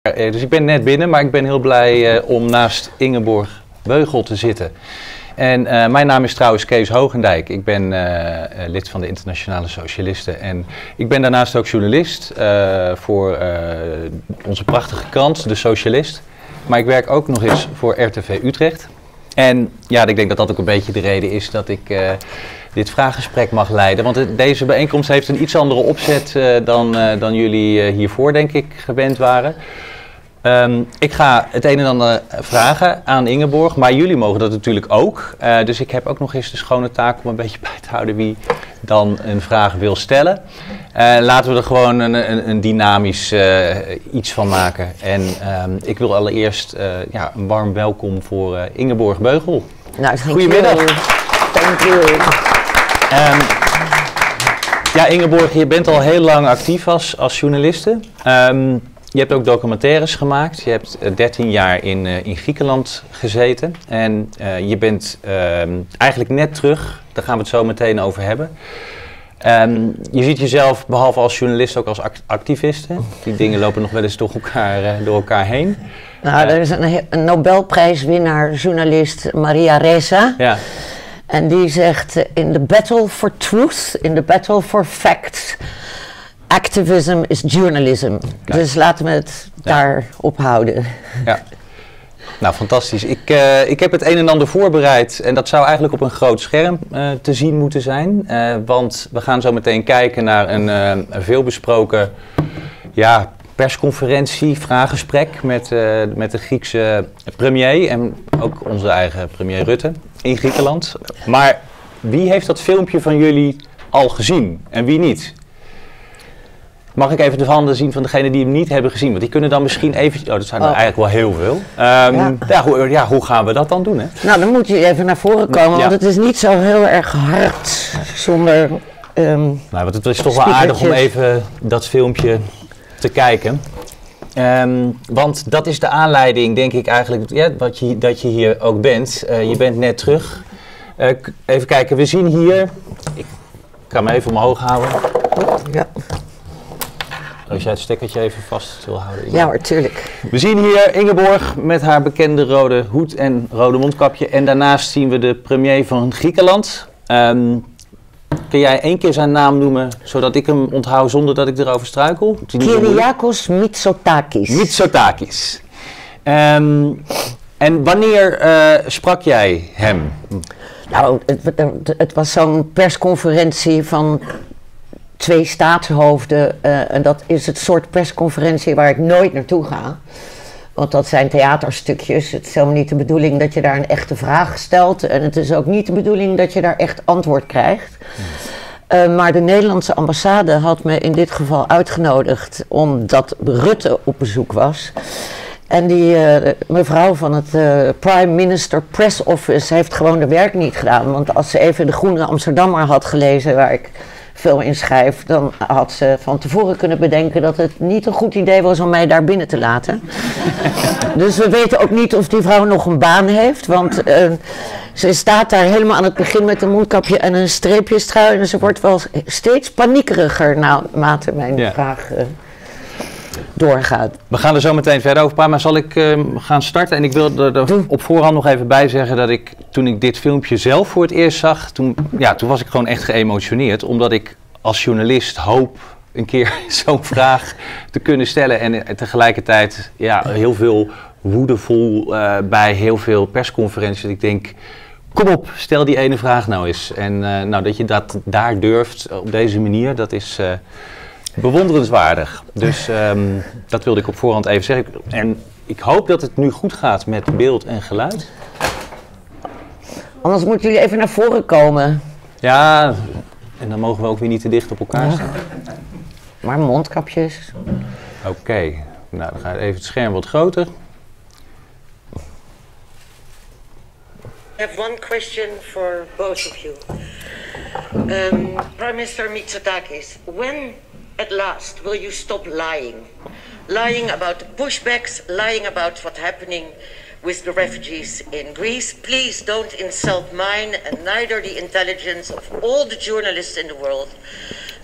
Dus ik ben net binnen, maar ik ben heel blij om naast Ingeborg Beugel te zitten. En mijn naam is trouwens Kees Hoogendijk. Ik ben lid van de Internationale Socialisten en ik ben daarnaast ook journalist voor onze prachtige krant, De Socialist. Maar ik werk ook nog eens voor RTV Utrecht. En ja, ik denk dat dat ook een beetje de reden is dat ik dit vraaggesprek mag leiden. Want deze bijeenkomst heeft een iets andere opzet dan jullie hiervoor, denk ik, gewend waren. Ik ga het een en ander vragen aan Ingeborg, maar jullie mogen dat natuurlijk ook. Dus ik heb ook nog eens de schone taak om een beetje bij te houden wie dan een vraag wil stellen. Laten we er gewoon een dynamisch iets van maken. En ik wil allereerst een warm welkom voor Ingeborg Beugel. Nou, goedemiddag. Dank u. Ja, Ingeborg, je bent al heel lang actief als journaliste. Je hebt ook documentaires gemaakt. Je hebt 13 jaar in Griekenland gezeten. En je bent eigenlijk net terug. Daar gaan we het zo meteen over hebben. Je ziet jezelf behalve als journalist ook als activiste. Die dingen lopen nog wel eens door elkaar heen. Nou, er is een Nobelprijswinnaar journalist, Maria Ressa. Ja. En die zegt, in the battle for truth, in the battle for facts, activism is journalism. Kijk. Dus laten we het daarop houden. Ja. Nou, fantastisch. Ik heb het een en ander voorbereid en dat zou eigenlijk op een groot scherm te zien moeten zijn. Want we gaan zo meteen kijken naar een veelbesproken persconferentie, vraaggesprek met de Griekse premier en ook onze eigen premier Rutte in Griekenland. Maar wie heeft dat filmpje van jullie al gezien en wie niet? Mag ik even de handen zien van degenen die hem niet hebben gezien? Want die kunnen dan misschien even... Oh, dat zijn er eigenlijk wel heel veel. Hoe gaan we dat dan doen? Hè? Nou, dan moet je even naar voren komen, want het is niet zo heel erg hard zonder... want het is toch wel aardig om even dat filmpje te kijken. Want dat is de aanleiding, denk ik eigenlijk, dat je hier ook bent. Je bent net terug. Even kijken, we zien hier... Ik kan me even omhoog houden. Ja. Als jij het stekkertje even vast wil houden. Ja hoor, tuurlijk. We zien hier Ingeborg met haar bekende rode hoed en rode mondkapje. En daarnaast zien we de premier van Griekenland. Kun jij 1 keer zijn naam noemen, zodat ik hem onthoud zonder dat ik erover struikel? Kyriakos Mitsotakis. Mitsotakis. En wanneer sprak jij hem? Nou, het was zo'n persconferentie van 2 staatshoofden. En dat is het soort persconferentie waar ik nooit naartoe ga. Want dat zijn theaterstukjes. Het is helemaal niet de bedoeling dat je daar een echte vraag stelt. En het is ook niet de bedoeling dat je daar echt antwoord krijgt. Maar de Nederlandse ambassade had me in dit geval uitgenodigd omdat Rutte op bezoek was. En die mevrouw van het Prime Minister Press Office heeft gewoon de werk niet gedaan. Want als ze even de Groene Amsterdammer had gelezen, waar ik veel in schrijf, dan had ze van tevoren kunnen bedenken dat het niet een goed idee was om mij daar binnen te laten. Dus we weten ook niet of die vrouw nog een baan heeft, want ze staat daar helemaal aan het begin met een mondkapje en een streepjestrui en ze wordt wel steeds paniekeriger naarmate mijn vraag doorgaat. We gaan er zo meteen verder over praten, maar zal ik gaan starten? En ik wil er op voorhand nog even bij zeggen dat toen ik dit filmpje zelf voor het eerst zag, toen was ik gewoon echt geëmotioneerd. Omdat ik als journalist hoop een keer zo'n vraag te kunnen stellen. En tegelijkertijd heel veel woede voel bij heel veel persconferenties. Ik denk, kom op, stel die ene vraag nou eens. En dat je dat daar durft op deze manier, dat is... bewonderenswaardig. Dus dat wilde ik op voorhand even zeggen. En ik hoop dat het nu goed gaat met beeld en geluid. Anders moeten jullie even naar voren komen. Ja, en dan mogen we ook weer niet te dicht op elkaar staan. Maar mondkapjes. Oké, nou dan gaat even het scherm wat groter. I have one question for both of you. Prime Minister Mitsotakis, when at last will you stop lying? Lying about the pushbacks, lying about what's happening with the refugees in Greece. Please don't insult mine and neither the intelligence of all the journalists in the world.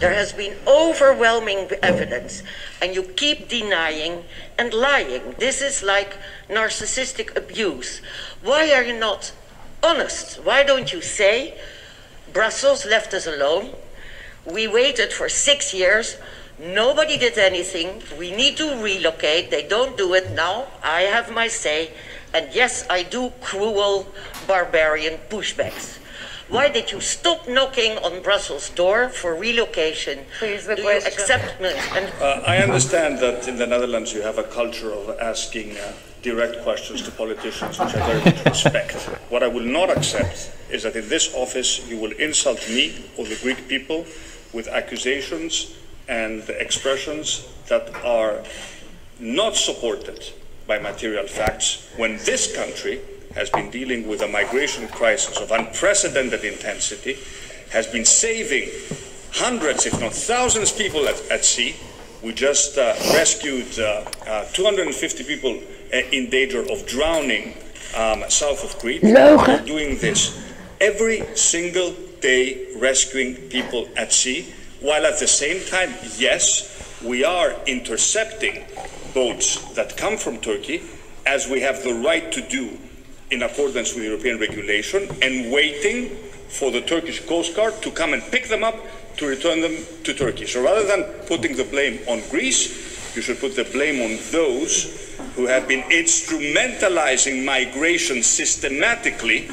There has been overwhelming evidence, and you keep denying and lying. This is like narcissistic abuse. Why are you not honest? Why don't you say, Brussels left us alone, we waited for 6 years, nobody did anything, we need to relocate, they don't do it now, I have my say, and yes, I do cruel, barbarian pushbacks. Why did you stop knocking on Brussels' door for relocation? Please, the do question. you accept me? I understand that in the Netherlands you have a culture of asking direct questions to politicians, which I very much respect. What I will not accept is that in this office you will insult me or the Greek people with accusations and expressions that are not supported by material facts when this country has been dealing with a migration crisis of unprecedented intensity, has been saving hundreds, if not thousands of people at sea. We just rescued 250 people in danger of drowning south of Crete. We're doing this every single day, rescuing people at sea, while at the same time, yes, we are intercepting boats that come from Turkey, as we have the right to do in accordance with European regulation, and waiting for the Turkish Coast Guard to come and pick them up to return them to Turkey. So rather than putting the blame on Greece, you should put the blame on those who have been instrumentalizing migration systematically,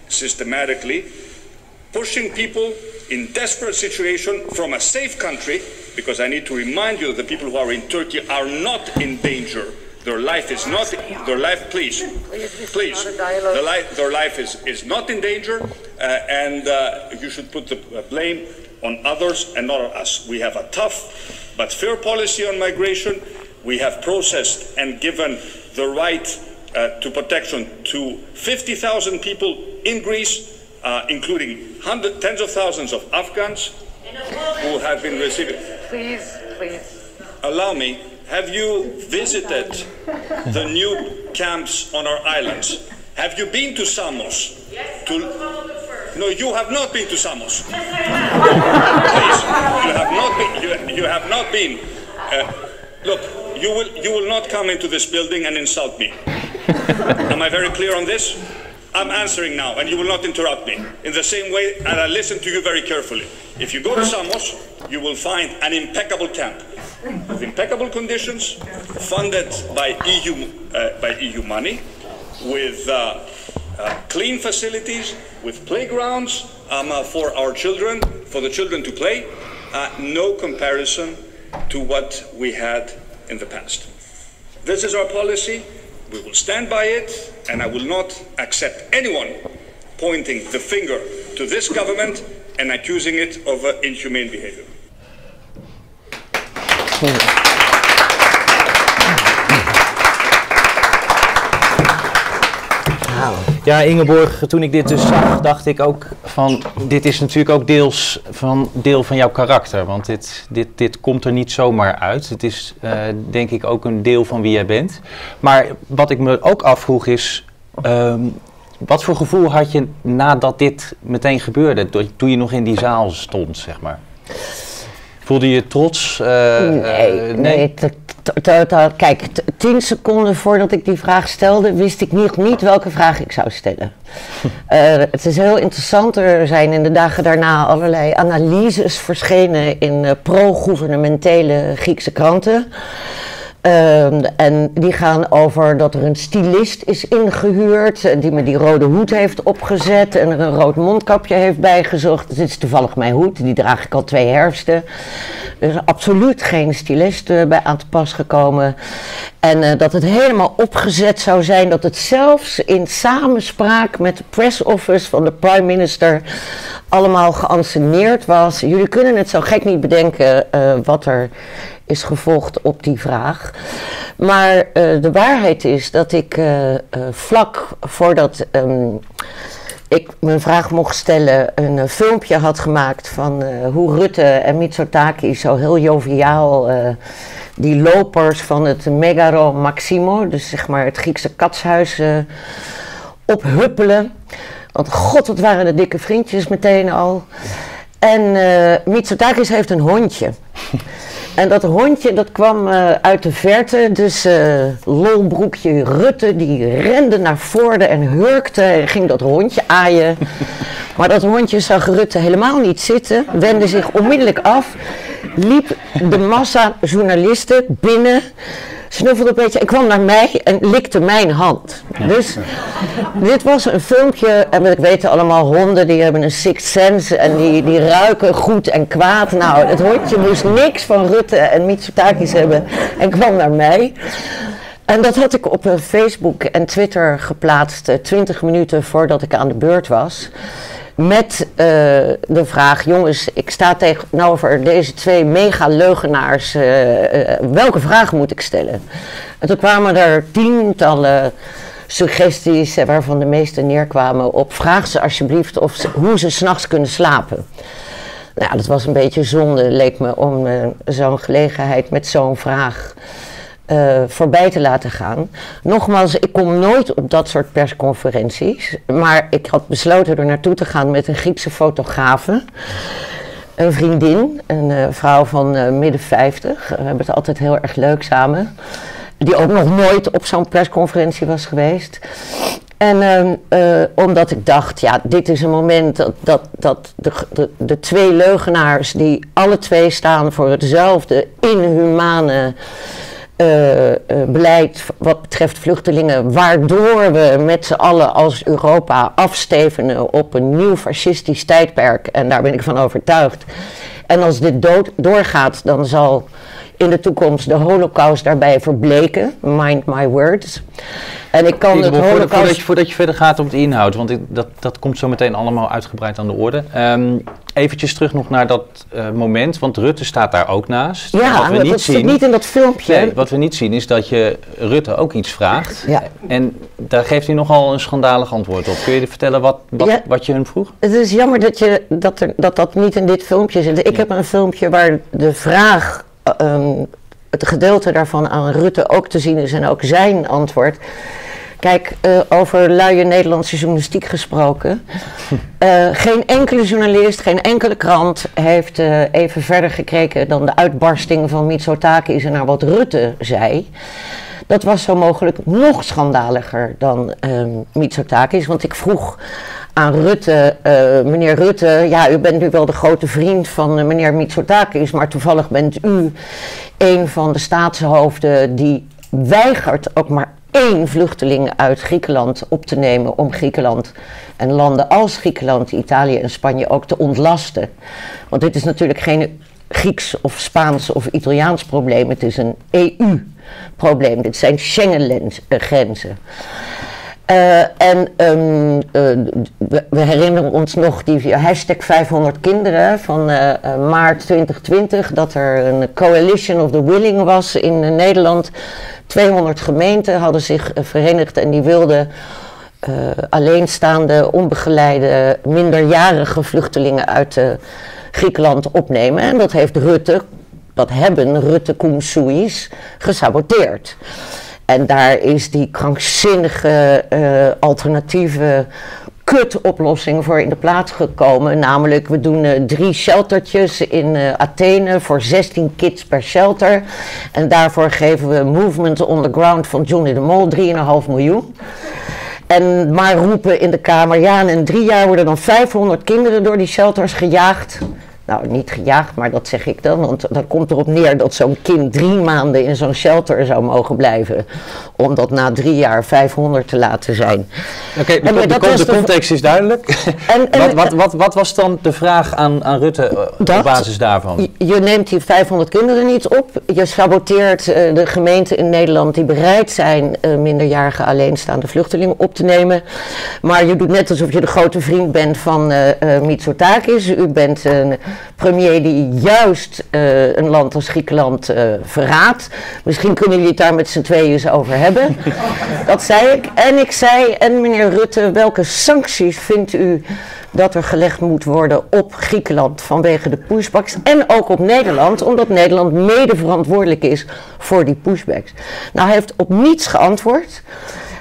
pushing people in desperate situation from a safe country, because I need to remind you that the people who are in Turkey are not in danger. Their life is not, their life, please, their life is not in danger, and you should put the blame on others and not on us. We have a tough but fair policy on migration. We have processed and given the right to protection to 50,000 people in Greece, including tens of thousands of Afghans who have been receiving. Please. Allow me. Have you visited the new camps on our islands? Have you been to Samos? Yes, No, you have not been to Samos. Please, you have not been. Look, you will not come into this building and insult me. Am I very clear on this? I'm answering now, and you will not interrupt me. In the same way, and I listen to you very carefully. If you go to Samos, you will find an impeccable camp with impeccable conditions, funded by EU money, with clean facilities, with playgrounds for our children, for the children to play. No comparison to what we had in the past. This is our policy. We will stand by it, and I will not accept anyone pointing the finger to this government and accusing it of inhumane behavior. Ja, Ingeborg, toen ik dit dus zag, dacht ik ook van, dit is natuurlijk ook deel van jouw karakter. Want dit komt er niet zomaar uit. Het is denk ik ook een deel van wie jij bent. Maar wat ik me ook afvroeg is, wat voor gevoel had je nadat dit meteen gebeurde, toen je nog in die zaal stond, zeg maar? Voelde je trots? Nee. Kijk, 10 seconden voordat ik die vraag stelde, wist ik niet welke vraag ik zou stellen. Het is heel interessant. Er zijn in de dagen daarna allerlei analyses verschenen in pro-gouvernementele Griekse kranten. En die gaan over dat er een stylist is ingehuurd, die me die rode hoed heeft opgezet en er een rood mondkapje heeft bijgezocht. Dit is toevallig mijn hoed, die draag ik al 2 herfsten. Er is absoluut geen stylist bij aan te pas gekomen. En dat het helemaal opgezet zou zijn, dat het zelfs in samenspraak met de press office van de prime minister allemaal geanceneerd was. Jullie kunnen het zo gek niet bedenken wat er is gevolgd op die vraag. Maar de waarheid is dat ik vlak voordat ik mijn vraag mocht stellen, een filmpje had gemaakt van hoe Rutte en Mitsotakis zo heel joviaal die lopers van het Megaro Maximo, dus zeg maar het Griekse katshuis, ophuppelen. Want god, wat waren de dikke vriendjes meteen al. En Mitsotakis heeft een hondje. En dat hondje, dat kwam uit de verte, dus lolbroekje Rutte, die rende naar voren en hurkte en ging dat hondje aaien. Maar dat hondje zag Rutte helemaal niet zitten, wendde zich onmiddellijk af, liep de massa journalisten binnen, snuffelde een beetje en kwam naar mij en likte mijn hand. Dus dit was een filmpje, en we weten allemaal, honden die hebben een sixth sense en die ruiken goed en kwaad. Nou, het hondje moest niks van Rutte en Mitsotakis hebben en kwam naar mij. En dat had ik op Facebook en Twitter geplaatst 20 minuten voordat ik aan de beurt was. Met de vraag, jongens, ik sta tegenover deze 2 mega-leugenaars, welke vraag moet ik stellen? En toen kwamen er tientallen suggesties, waarvan de meeste neerkwamen op, vraag ze alsjeblieft hoe ze 's nachts kunnen slapen. Nou, dat was een beetje zonde, leek me, om zo'n gelegenheid met zo'n vraag voorbij te laten gaan. Nogmaals, ik kom nooit op dat soort persconferenties, maar ik had besloten er naartoe te gaan met een Griekse fotografe, een vriendin, een vrouw van midden 50. We hebben het altijd heel erg leuk samen, die ook nog nooit op zo'n persconferentie was geweest. En omdat ik dacht, ja, dit is een moment dat de 2 leugenaars, die alle 2 staan voor hetzelfde inhumane beleid wat betreft vluchtelingen, waardoor we met z'n allen als Europa afstevenen op een nieuw fascistisch tijdperk, en daar ben ik van overtuigd. En als dit doorgaat, dan zal in de toekomst de Holocaust daarbij verbleken, mind my words. En ik kan het Holocaust... Voordat je verder gaat op de inhoud, want dat komt zo meteen allemaal uitgebreid aan de orde. Eventjes terug nog naar dat moment, want Rutte staat daar ook naast. Ja, dat zit niet in dat filmpje. Nee, wat we niet zien is dat je Rutte ook iets vraagt. Ja. En daar geeft hij nogal een schandalig antwoord op. Kun je vertellen wat je hem vroeg? Het is jammer dat niet in dit filmpje zit. Ik heb een filmpje waar de vraag, het gedeelte daarvan aan Rutte ook te zien is en ook zijn antwoord. Kijk, over luie Nederlandse journalistiek gesproken. Geen enkele journalist, geen enkele krant heeft even verder gekeken dan de uitbarsting van Mitsotakis en naar wat Rutte zei. Dat was zo mogelijk nog schandaliger dan Mitsotakis, want ik vroeg aan Rutte, meneer Rutte, ja, u bent nu wel de grote vriend van meneer Mitsotakis, maar toevallig bent u een van de staatshoofden die weigert ook maar 1 vluchteling uit Griekenland op te nemen om Griekenland en landen als Griekenland, Italië en Spanje ook te ontlasten. Want dit is natuurlijk geen Grieks of Spaans of Italiaans probleem, het is een EU-probleem. Dit zijn Schengen-grenzen. We herinneren ons nog die hashtag 500 kinderen van maart 2020, dat er een coalition of the willing was in Nederland. 200 gemeenten hadden zich verenigd en die wilden alleenstaande, onbegeleide, minderjarige vluchtelingen uit Griekenland opnemen. En dat heeft Rutte Koen-Soeis gesaboteerd. En daar is die krankzinnige alternatieve kutoplossing voor in de plaats gekomen. Namelijk, we doen 3 sheltertjes in Athene voor 16 kids per shelter. En daarvoor geven we Movement on the Ground van Johnny de Mol 3,5 miljoen. En maar roepen in de Kamer, ja, en in 3 jaar worden dan 500 kinderen door die shelters gejaagd. Nou, niet gejaagd, maar dat zeg ik dan, want dat komt erop neer dat zo'n kind 3 maanden in zo'n shelter zou mogen blijven, om dat na 3 jaar 500 te laten zijn. Oké, de context is duidelijk. Wat was dan de vraag aan Rutte op basis daarvan? Je neemt die 500 kinderen niet op, je saboteert de gemeenten in Nederland die bereid zijn minderjarige alleenstaande vluchtelingen op te nemen, maar je doet net alsof je de grote vriend bent van Mitsotakis. U bent een premier die juist een land als Griekenland verraadt. Misschien kunnen jullie het daar met z'n tweeën eens over hebben. Dat zei ik. En ik zei, en meneer Rutte, welke sancties vindt u dat er gelegd moet worden op Griekenland vanwege de pushbacks en ook op Nederland, omdat Nederland mede verantwoordelijk is voor die pushbacks. Nou, hij heeft op niets geantwoord.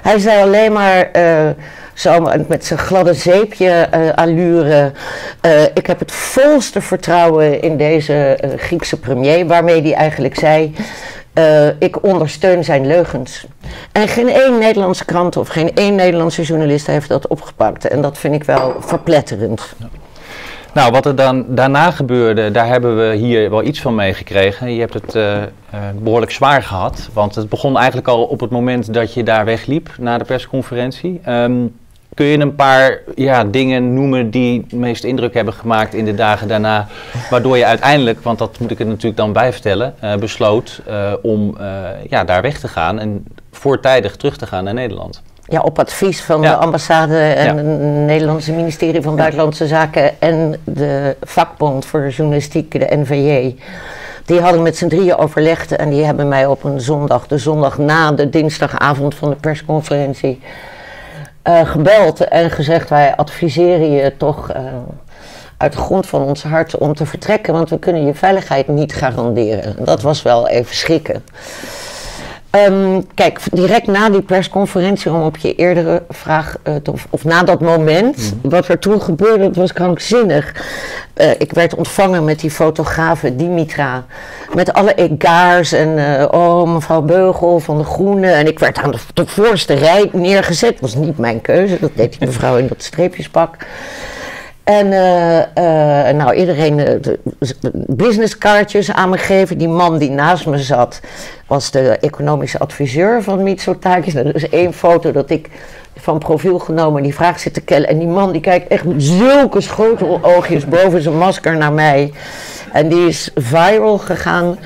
Hij zei alleen maar zo met zijn gladde zeepje allure. Ik heb het volste vertrouwen in deze Griekse premier, waarmee hij eigenlijk zei, ik ondersteun zijn leugens. En geen één Nederlandse krant of geen één Nederlandse journalist heeft dat opgepakt. En dat vind ik wel verpletterend. Ja. Nou, wat er dan daarna gebeurde, daar hebben we hier wel iets van meegekregen. Je hebt het behoorlijk zwaar gehad, want het begon eigenlijk al op het moment dat je daar wegliep na de persconferentie. Kun je een paar dingen noemen die het meest indruk hebben gemaakt in de dagen daarna, waardoor je uiteindelijk, want dat moet ik er natuurlijk dan bij vertellen, besloot om daar weg te gaan en voortijdig terug te gaan naar Nederland? Ja, op advies van de ambassade en het Nederlandse ministerie van Buitenlandse Zaken en de vakbond voor journalistiek, de NVJ. Die hadden met z'n drieën overlegd en die hebben mij op een zondag, de zondag na de dinsdagavond van de persconferentie, gebeld en gezegd: wij adviseren je toch uit de grond van ons hart om te vertrekken, want we kunnen je veiligheid niet garanderen. Dat was wel even schrikken. Kijk, direct na die persconferentie, om op je eerdere vraag, of na dat moment, wat er toen gebeurde, dat was krankzinnig. Ik werd ontvangen met die fotografe Dimitra, met alle egaars en mevrouw Beugel van de Groene. En ik werd aan de voorste rij neergezet. Dat was niet mijn keuze, dat deed die mevrouw in dat streepjespak. En iedereen businesskaartjes aan me geven. Die man die naast me zat was de economische adviseur van Mitsotakis. Er is één foto dat ik van profiel genomen die vraag zit te kellen. En die man die kijkt echt met zulke schoteloogjes boven zijn masker naar mij. En die is viral gegaan.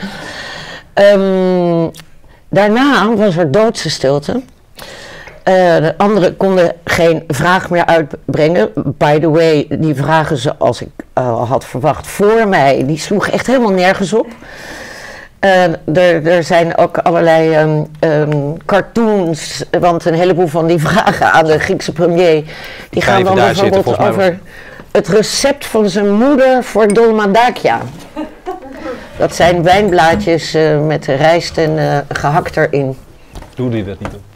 Daarna was er doodse stilte. De anderen konden geen vraag meer uitbrengen. By the way, die vragen zoals ik had verwacht voor mij, die sloegen echt helemaal nergens op. Er zijn ook allerlei cartoons, want een heleboel van die vragen aan de Griekse premier, die gaan dan bijvoorbeeld over het recept van zijn moeder voor dolmadakia. Dat zijn wijnblaadjes met rijst en gehakt erin. Doe die dat niet op?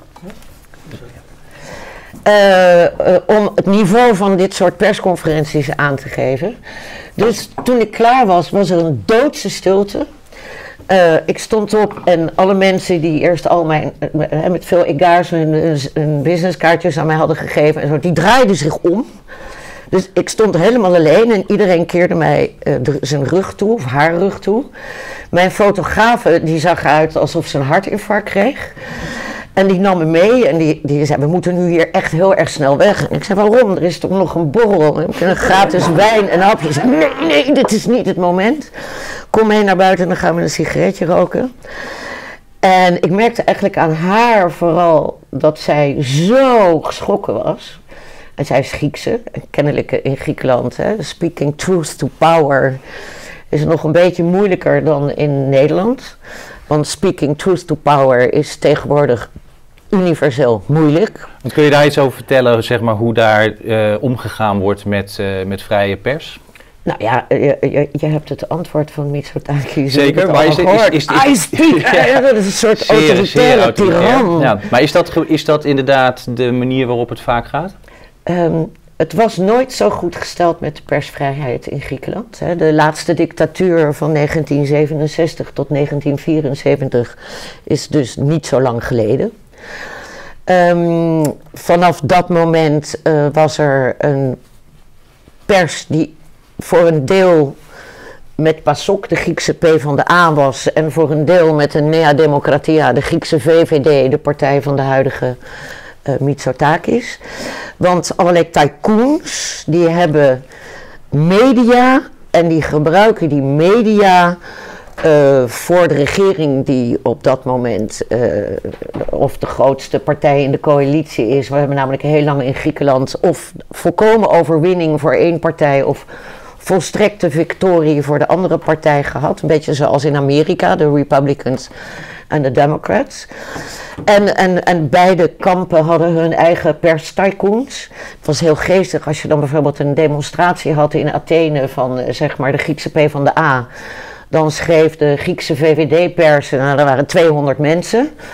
Om het niveau van dit soort persconferenties aan te geven. Dus toen ik klaar was, was er een doodse stilte. Ik stond op en alle mensen die eerst al met veel egaars hun businesskaartjes aan mij hadden gegeven en zo, die draaiden zich om. Dus ik stond helemaal alleen en iedereen keerde mij zijn rug toe, of haar rug toe. Mijn fotografe, die zag eruit alsof ze een hartinfarct kreeg. En die nam me mee en die zei, we moeten nu hier echt heel erg snel weg. En ik zei, waarom? Er is toch nog een borrel en een gratis wijn en hapjes. Nee, dit is niet het moment. Kom mee naar buiten en dan gaan we een sigaretje roken. En ik merkte eigenlijk aan haar vooral dat zij zo geschrokken was. En zij is Griekse, kennelijk in Griekenland. Speaking truth to power is nog een beetje moeilijker dan in Nederland. Want speaking truth to power is tegenwoordig universeel moeilijk. Kun je daar iets over vertellen, zeg maar, hoe daar omgegaan wordt met vrije pers? Nou ja, je hebt het antwoord van Mitsotakis. Zeker, maar dat is een soort autoritaire tiran. Ja, maar is dat inderdaad de manier waarop het vaak gaat? Het was nooit zo goed gesteld met de persvrijheid in Griekenland. De laatste dictatuur van 1967 tot 1974 is dus niet zo lang geleden. Vanaf dat moment was er een pers die voor een deel met PASOK, de Griekse PvdA was, en voor een deel met de Nea Demokratia, de Griekse VVD, de partij van de huidige Mitsotakis. Want allerlei tycoons, die hebben media en die gebruiken die media voor de regering die op dat moment of de grootste partij in de coalitie is. We hebben namelijk heel lang in Griekenland of volkomen overwinning voor één partij of volstrekte victorie voor de andere partij gehad. Een beetje zoals in Amerika, de Republicans en de Democrats. En beide kampen hadden hun eigen pers-tycoons. Het was heel geestig als je dan bijvoorbeeld een demonstratie had in Athene van zeg maar de Griekse PvdA. Dan schreef de Griekse VVD-pers, nou, er waren 200 mensen.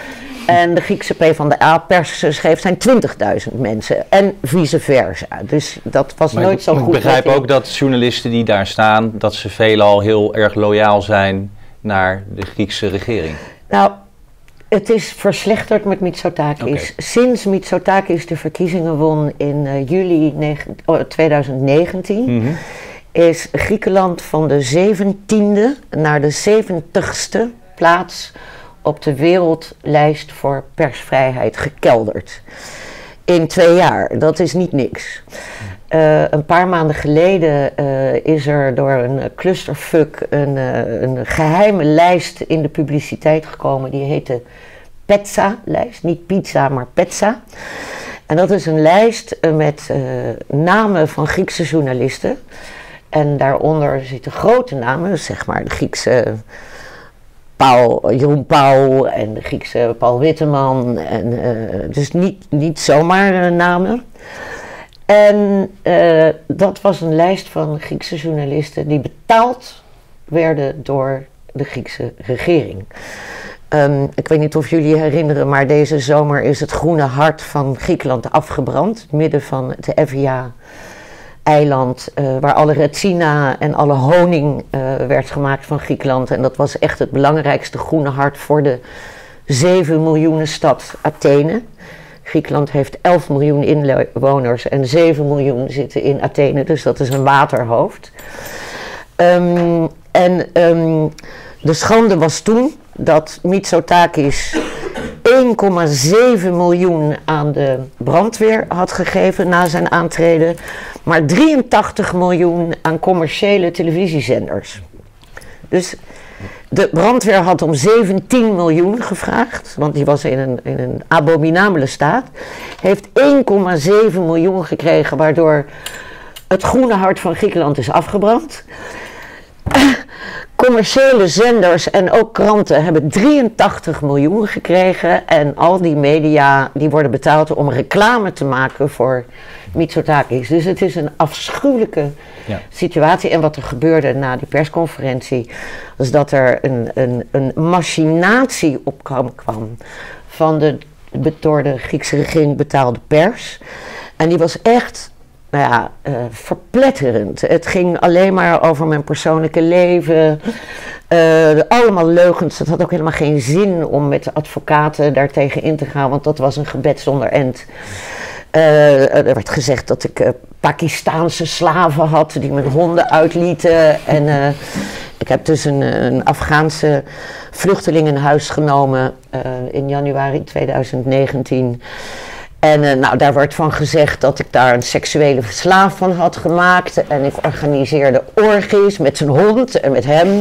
En de Griekse PvdA-pers schreef zijn 20.000 mensen. En vice versa. Dus dat was Maar nooit zo goed. Ik begrijp ook dat journalisten die daar staan, dat ze veelal heel erg loyaal zijn naar de Griekse regering. Nou, het is verslechterd met Mitsotakis. Okay. Sinds Mitsotakis de verkiezingen won in juli 2019... is Griekenland van de 17e naar de 70ste plaats op de wereldlijst voor persvrijheid gekelderd. In 2 jaar, dat is niet niks. Een paar maanden geleden is er door een clusterfuck een geheime lijst in de publiciteit gekomen. Die heette PETSA-lijst, niet pizza, maar PETSA. En dat is een lijst met namen van Griekse journalisten. En daaronder zitten grote namen, zeg maar de Griekse Jeroen Pauw en de Griekse Paul Witteman. En, dus niet zomaar namen. En dat was een lijst van Griekse journalisten die betaald werden door de Griekse regering. Ik weet niet of jullie herinneren, maar deze zomer is het groene hart van Griekenland afgebrand. Het midden van het Evia-eiland, waar alle retina en alle honing werd gemaakt van Griekenland. En dat was echt het belangrijkste groene hart voor de 7 miljoenen stad Athene. Griekenland heeft 11 miljoen inwoners en 7 miljoen zitten in Athene, dus dat is een waterhoofd. De schande was toen dat Mitsotakis 1,7 miljoen aan de brandweer had gegeven na zijn aantreden, maar 83 miljoen aan commerciële televisiezenders. Dus de brandweer had om 17 miljoen gevraagd, want die was in een abominabele staat. Heeft 1,7 miljoen gekregen, waardoor het groene hart van Griekenland is afgebrand. Commerciële zenders en ook kranten hebben 83 miljoen gekregen. En al die media die worden betaald om reclame te maken voor Mitsotakis. Dus het is een afschuwelijke situatie. En wat er gebeurde na die persconferentie was dat er een machinatie op kwam van de door de Griekse regering betaalde pers. En die was echt verpletterend. Het ging alleen maar over mijn persoonlijke leven. Allemaal leugens. Het had ook helemaal geen zin om met de advocaten daartegen in te gaan, want dat was een gebed zonder end. Er werd gezegd dat ik Pakistaanse slaven had die mijn honden uitlieten. En ik heb dus een Afghaanse vluchteling in huis genomen in januari 2019. En daar werd van gezegd dat ik daar een seksuele slaaf van had gemaakt. En ik organiseerde orgies met zijn hond en met hem.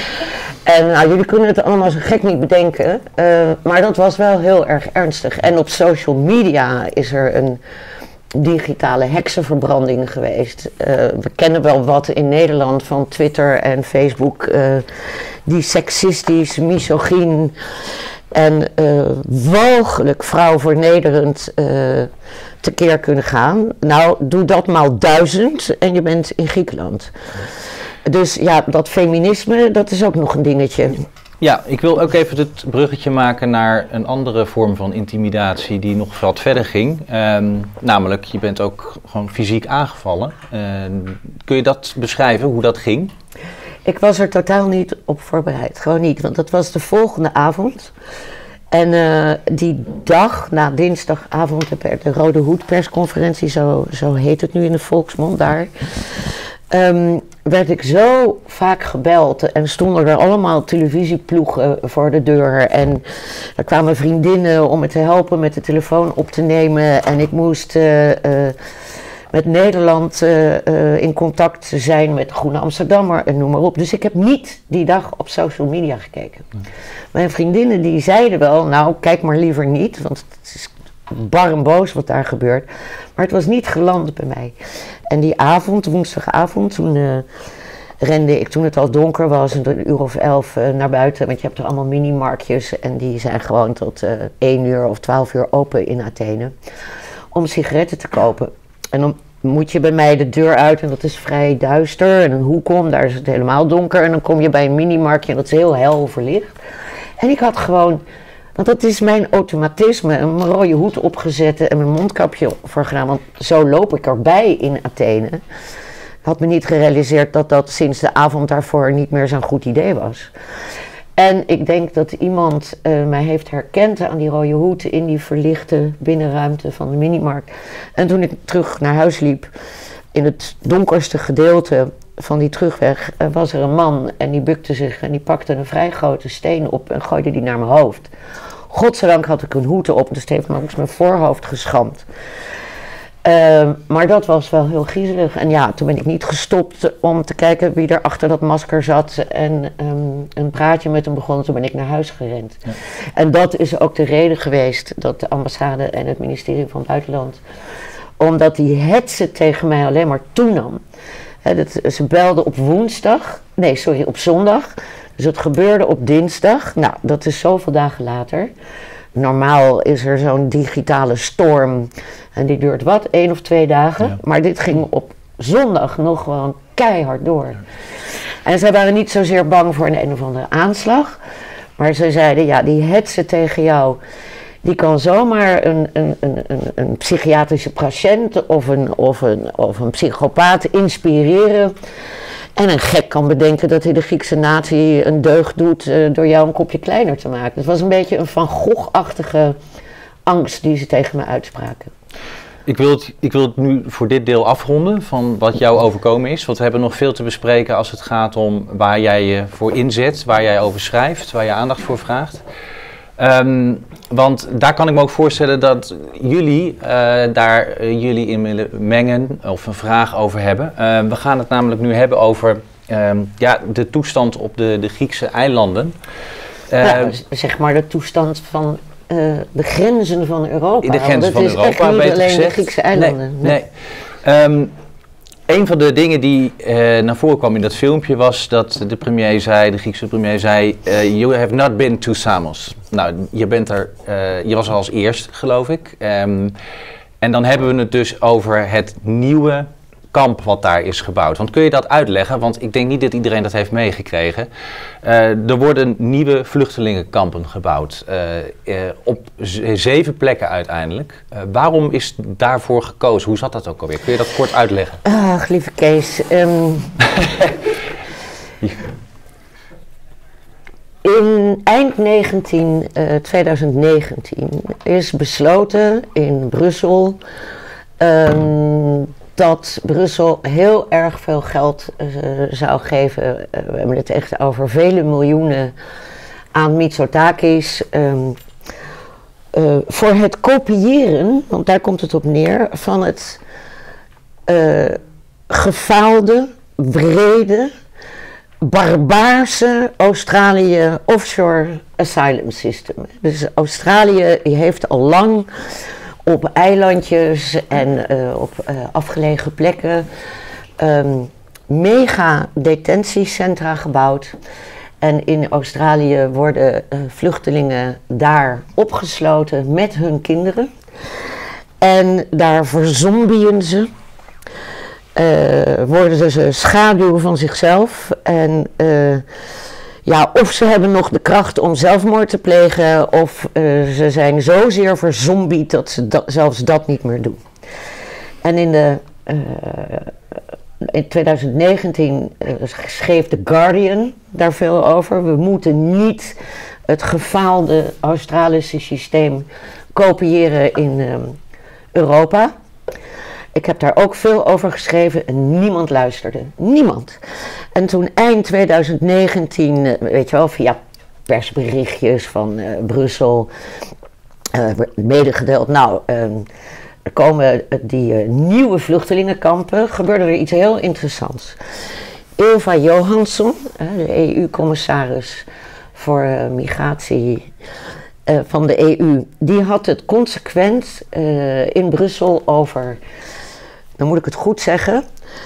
En jullie kunnen het allemaal zo gek niet bedenken. Maar dat was wel heel erg ernstig. En op social media is er een digitale heksenverbranding geweest. We kennen wel wat in Nederland van Twitter en Facebook. Die seksistisch, misogyn en walgelijk vrouwvernederend tekeer kunnen gaan. Nou, doe dat maal 1000 en je bent in Griekenland. Dus ja, dat feminisme, dat is ook nog een dingetje. Ja, ik wil ook even het bruggetje maken naar een andere vorm van intimidatie die nog wat verder ging. Namelijk, je bent ook gewoon fysiek aangevallen. Kun je dat beschrijven, hoe dat ging? Ik was er totaal niet op voorbereid, gewoon niet. Want dat was de volgende avond. En die dag, na dinsdagavond, de Rode Hoed persconferentie, zo heet het nu in de volksmond daar, werd ik zo vaak gebeld en stonden er allemaal televisieploegen voor de deur. En er kwamen vriendinnen om me te helpen met de telefoon op te nemen. En ik moest met Nederland in contact zijn met de Groene Amsterdammer en noem maar op. Dus ik heb niet die dag op social media gekeken. Mijn vriendinnen die zeiden wel, nou kijk maar liever niet, want het is bar en boos wat daar gebeurt. Maar het was niet geland bij mij. En die avond, woensdagavond, toen rende ik, toen het al donker was, een uur of 11 naar buiten. Want je hebt er allemaal minimarktjes en die zijn gewoon tot 1 uur of 12 uur open in Athene. Om sigaretten te kopen. En dan moet je bij mij de deur uit en dat is vrij duister. En een hoek om, daar is het helemaal donker. En dan kom je bij een minimarktje en dat is heel hel verlicht. En ik had gewoon Want dat is mijn automatisme. Mijn rode hoed opgezet en mijn mondkapje voor gedaan. Want zo loop ik erbij in Athene. Ik had me niet gerealiseerd dat dat sinds de avond daarvoor niet meer zo'n goed idee was. En ik denk dat iemand mij heeft herkend aan die rode hoed in die verlichte binnenruimte van de minimarkt. En toen ik terug naar huis liep, in het donkerste gedeelte van die terugweg, was er een man en die bukte zich en die pakte een vrij grote steen op en gooide die naar mijn hoofd. Godzijdank had ik een hoed op, dus het heeft me ook mijn voorhoofd geschampt. Maar dat was wel heel griezelig. En ja, toen ben ik niet gestopt om te kijken wie er achter dat masker zat en een praatje met hem begonnen. Toen ben ik naar huis gerend. Ja. En dat is ook de reden geweest dat de ambassade en het ministerie van Buitenland, omdat die hetze tegen mij alleen maar toenam. Ze belden op zondag. Dus het gebeurde op dinsdag. Nou, dat is zoveel dagen later. Normaal is er zo'n digitale storm en die duurt 1 of 2 dagen. Ja. Maar dit ging op zondag nog gewoon keihard door. Ja. En zij waren niet zozeer bang voor een of andere aanslag. Maar ze zeiden, ja, die hetze tegen jou, die kan zomaar een psychiatrische patiënt of een psychopaat inspireren. En een gek kan bedenken dat hij de Griekse natie een deugd doet door jou een kopje kleiner te maken. Het was een beetje een Van Gogh-achtige angst die ze tegen me uitspraken. Ik wil het nu voor dit deel afronden van wat jou overkomen is. Want we hebben nog veel te bespreken als het gaat om waar jij je voor inzet, waar jij over schrijft, waar je aandacht voor vraagt. Want daar kan ik me ook voorstellen dat jullie jullie in willen mengen of een vraag over hebben. We gaan het namelijk nu hebben over de toestand op de Griekse eilanden. Zeg maar de toestand van de grenzen van Europa. De grenzen van Europa, echt niet beter alleen gezegd. de Griekse eilanden. Nee. Een van de dingen die naar voren kwam in dat filmpje was dat de Griekse premier zei, you have not been to Samos. Nou, je was er als eerst, geloof ik. En dan hebben we het dus over het nieuwe kamp wat daar is gebouwd. Want kun je dat uitleggen? Want ik denk niet dat iedereen dat heeft meegekregen. Er worden nieuwe vluchtelingenkampen gebouwd. Op 7 plekken uiteindelijk. Waarom is daarvoor gekozen? Hoe zat dat ook alweer? Kun je dat kort uitleggen? Ach, lieve Kees. In eind 2019 is besloten in Brussel dat Brussel heel erg veel geld zou geven. We hebben het echt over vele miljoenen aan Mitsotakis. Voor het kopiëren, want daar komt het op neer, van het gefaalde, wrede, barbaarse Australië offshore asylum system. Dus Australië heeft al lang op eilandjes en op afgelegen plekken mega detentiecentra gebouwd. En in Australië worden vluchtelingen daar opgesloten met hun kinderen. En daar verzombien ze. Worden ze schaduw van zichzelf. En of ze hebben nog de kracht om zelfmoord te plegen, of ze zijn zozeer verzombied dat ze zelfs dat niet meer doen. En in 2019 schreef The Guardian daar veel over. We moeten niet het gefaalde Australische systeem kopiëren in Europa. Ik heb daar ook veel over geschreven en niemand luisterde. Niemand. En toen eind 2019, weet je wel, via persberichtjes van Brussel, medegedeeld, er komen die nieuwe vluchtelingenkampen, gebeurde er iets heel interessants. Ylva Johansson, de EU-commissaris voor migratie van de EU, die had het consequent in Brussel over, dan moet ik het goed zeggen,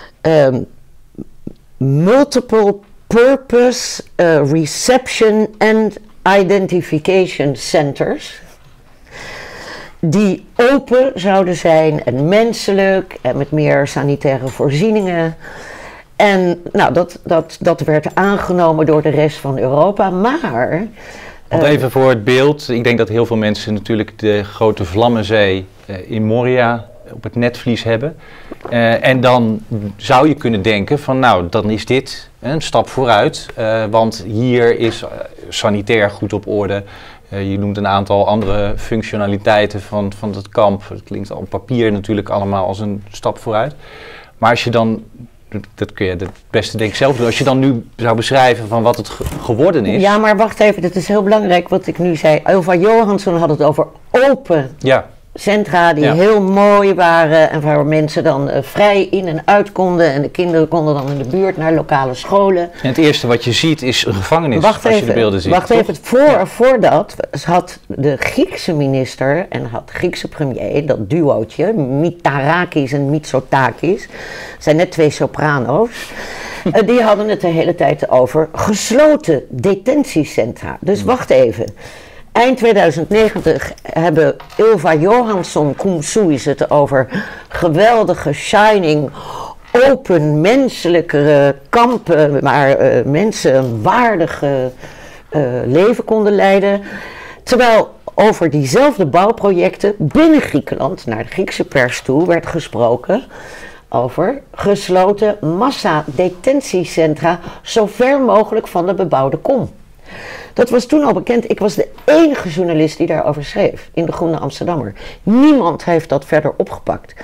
multiple purpose reception and identification centers, die open zouden zijn en menselijk en met meer sanitaire voorzieningen. En nou, dat werd aangenomen door de rest van Europa, maar Want even voor het beeld, ik denk dat heel veel mensen natuurlijk de grote Vlammenzee in Moria op het netvlies hebben. En dan zou je kunnen denken van nou, dan is dit een stap vooruit. Want hier is sanitair goed op orde. Je noemt een aantal andere functionaliteiten van het kamp. Het klinkt op papier natuurlijk allemaal als een stap vooruit. Maar als je dan, dat kun je het beste denk ik zelf doen, als je dan nu zou beschrijven van wat het geworden is. Ja, maar wacht even, dat is heel belangrijk wat ik nu zei. Ylva Johansson had het over open centra die heel mooi waren en waar mensen dan vrij in en uit konden. En de kinderen konden dan in de buurt naar lokale scholen. En het eerste wat je ziet is een gevangenis, als je de beelden ziet. Wacht even, voordat had de Griekse minister en had de Griekse premier, dat duootje, Mitarakis en Mitsotakis, zijn net twee soprano's. Die hadden het de hele tijd over gesloten detentiecentra. Dus wacht even. Eind 2090 hebben Ylva Johansson, Koumsouis het over geweldige, shining, open, menselijke kampen waar mensen een waardige leven konden leiden. Terwijl over diezelfde bouwprojecten binnen Griekenland, naar de Griekse pers toe, werd gesproken over gesloten massa-detentiecentra zo ver mogelijk van de bebouwde kom. Dat was toen al bekend. Ik was de enige journalist die daarover schreef in de Groene Amsterdammer. Niemand heeft dat verder opgepakt.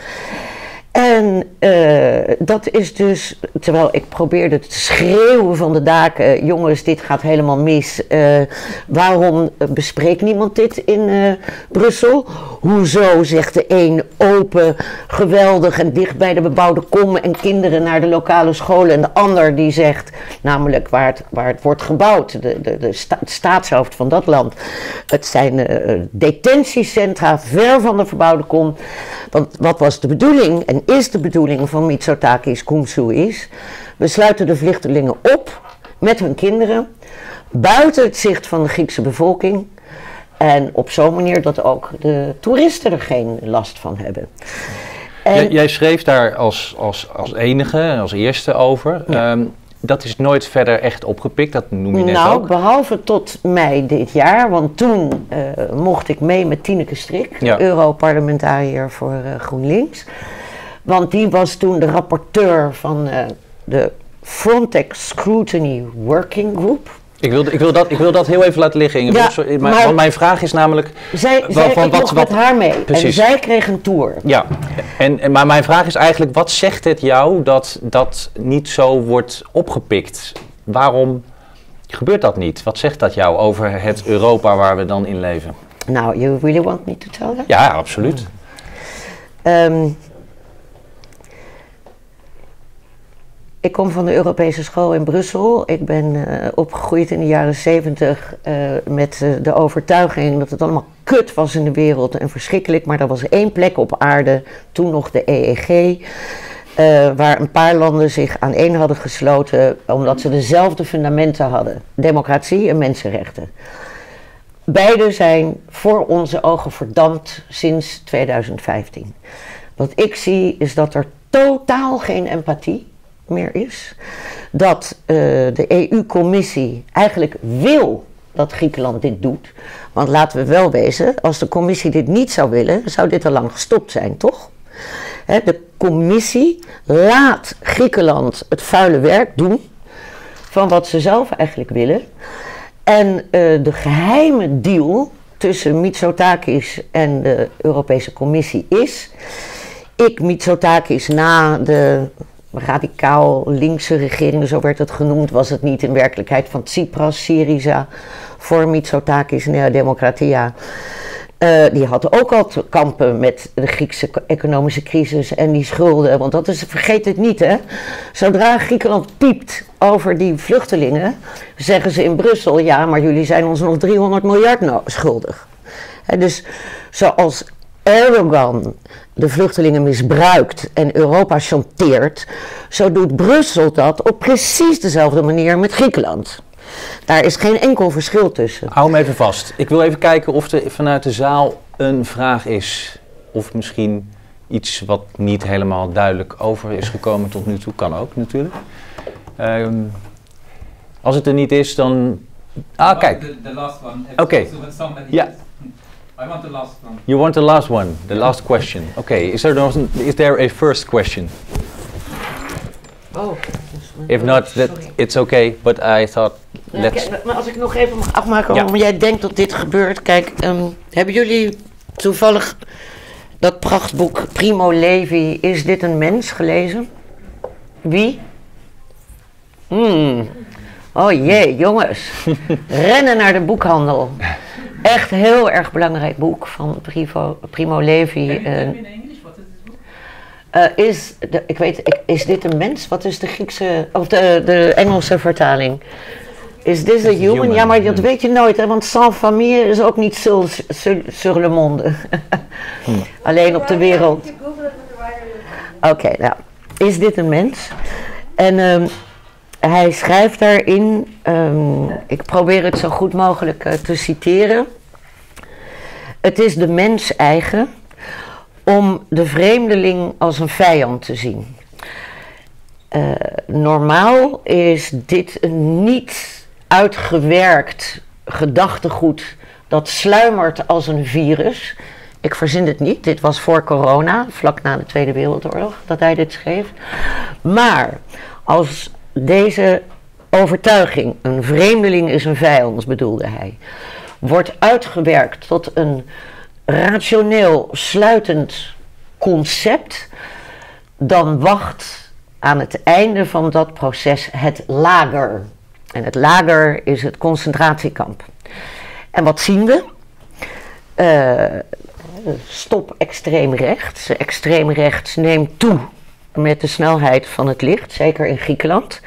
En dat is dus, terwijl ik probeerde te schreeuwen van de daken, jongens, dit gaat helemaal mis. Waarom bespreekt niemand dit in Brussel? Hoezo, zegt de een, open, geweldig en dicht bij de bebouwde kom en kinderen naar de lokale scholen. En de ander die zegt, namelijk waar het wordt gebouwd, het staatshoofd van dat land. Het zijn detentiecentra ver van de verbouwde kom. Want wat was de bedoeling en is de bedoeling van Mitsotakis, Koumsouis? We sluiten de vluchtelingen op met hun kinderen, buiten het zicht van de Griekse bevolking. En op zo'n manier dat ook de toeristen er geen last van hebben. En jij schreef daar als enige, als eerste over. Ja. Dat is nooit verder echt opgepikt, dat noem je net ook. Nou, behalve tot mei dit jaar, want toen mocht ik mee met Tineke Strik, Europarlementariër voor GroenLinks. Want die was toen de rapporteur van de Frontex Scrutiny Working Group. Ik wil dat heel even laten liggen, Ingeborg. Ja, want mijn vraag is namelijk... Ik mocht met haar mee. Precies. En zij kreeg een tour. Ja, maar mijn vraag is eigenlijk, wat zegt het jou dat dat niet zo wordt opgepikt? Waarom gebeurt dat niet? Wat zegt dat jou over het Europa waar we dan in leven? Nou, you really want me to tell that? Ja, absoluut. Ik kom van de Europese school in Brussel. Ik ben opgegroeid in de jaren 70 met de overtuiging dat het allemaal kut was in de wereld en verschrikkelijk. Maar er was één plek op aarde, toen nog de EEG, waar een paar landen zich aaneen hadden gesloten omdat ze dezelfde fundamenten hadden. Democratie en mensenrechten. Beide zijn voor onze ogen verdampt sinds 2015. Wat ik zie is dat er totaal geen empathie meer is. Dat de EU-commissie eigenlijk wil dat Griekenland dit doet. Want laten we wel wezen, als de commissie dit niet zou willen, zou dit al lang gestopt zijn, toch? De commissie laat Griekenland het vuile werk doen van wat ze zelf eigenlijk willen. En de geheime deal tussen Mitsotakis en de Europese Commissie is, Mitsotakis na de radicaal linkse regering, zo werd het genoemd, was het niet in werkelijkheid van Tsipras, Syriza, voor Mitsotakis, Nea Demokratia. Die had ook al te kampen met de Griekse economische crisis en die schulden, want dat is, vergeet het niet hè. Zodra Griekenland piept over die vluchtelingen, zeggen ze in Brussel, ja, maar jullie zijn ons nog 300 miljard schuldig. Dus zoals Erdogan de vluchtelingen misbruikt en Europa chanteert, zo doet Brussel dat op precies dezelfde manier met Griekenland. Daar is geen enkel verschil tussen. Hou me even vast. Ik wil even kijken of er vanuit de zaal een vraag is. Of misschien iets wat niet helemaal duidelijk over is gekomen tot nu toe. Kan ook natuurlijk. Als het er niet is, dan kijk. The last one. Okay. So when somebody Yeah. I want the last one. You want the last one, the last question. Okay, is there a first question? Oh. If not, it's okay, but I thought let's... Maar als ik nog even mag afmaken Ja. waarom jij denkt dat dit gebeurt. Kijk, hebben jullie toevallig dat prachtboek Primo Levi, Is dit een mens, gelezen? Wie? Oh jee, jongens. Rennen naar de boekhandel. Echt heel erg belangrijk boek van Primo Levi. Maybe in English, what is this book? Is dit een mens? Wat is de Griekse, of de Engelse vertaling? Is this a human? Ja, maar dat weet je nooit, hè, want sans famille is ook niet sur le monde. Alleen op de wereld. Oké, nou, is dit een mens? En hij schrijft daarin, ik probeer het zo goed mogelijk te citeren. Het is de mens eigen om de vreemdeling als een vijand te zien. Normaal is dit een niet uitgewerkt gedachtegoed dat sluimert als een virus. Ik verzin het niet, dit was voor corona, vlak na de Tweede Wereldoorlog, dat hij dit schreef. Maar als deze overtuiging, een vreemdeling is een vijand, bedoelde hij, wordt uitgewerkt tot een rationeel sluitend concept, dan wacht aan het einde van dat proces het lager. En het lager is het concentratiekamp. En wat zien we? Stop extreem rechts. Extreem rechts neemt toe met de snelheid van het licht, zeker in Griekenland.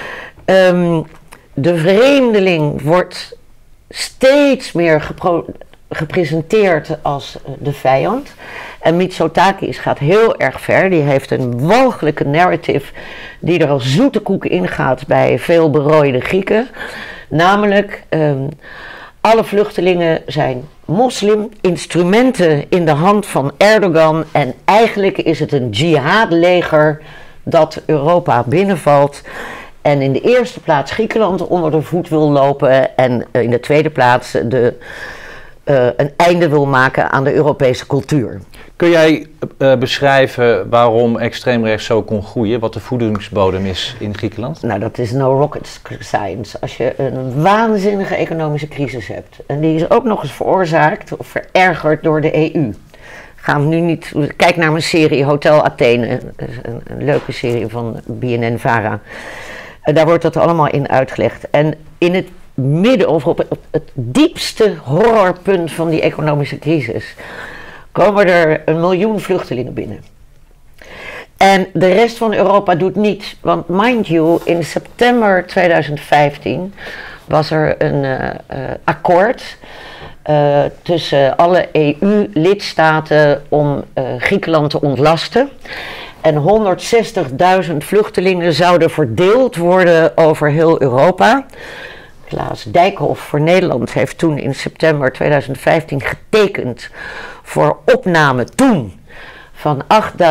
De vreemdeling wordt steeds meer gepresenteerd als de vijand. En Mitsotakis gaat heel erg ver. Die heeft een walgelijke narrative die er als zoete koek ingaat bij veel berooide Grieken. Namelijk, alle vluchtelingen zijn moslim, instrumenten in de hand van Erdogan. En eigenlijk is het een jihadleger dat Europa binnenvalt. En in de eerste plaats Griekenland onder de voet wil lopen. En in de tweede plaats een einde wil maken aan de Europese cultuur. Kun jij beschrijven waarom extreemrechts zo kon groeien? Wat de voedingsbodem is in Griekenland? Nou, dat is no rocket science. Als je een waanzinnige economische crisis hebt. En die is ook nog eens veroorzaakt of verergerd door de EU. Gaan we nu niet... Kijk naar mijn serie Hotel Athene. Een leuke serie van BNN-Vara. Daar wordt dat allemaal in uitgelegd. En in het midden of op het diepste horrorpunt van die economische crisis komen er 1 miljoen vluchtelingen binnen. En de rest van Europa doet niets. Want mind you, in september 2015 was er een akkoord tussen alle EU-lidstaten om Griekenland te ontlasten. En 160.000 vluchtelingen zouden verdeeld worden over heel Europa. Klaas Dijkhoff voor Nederland heeft toen in september 2015 getekend voor opname toen van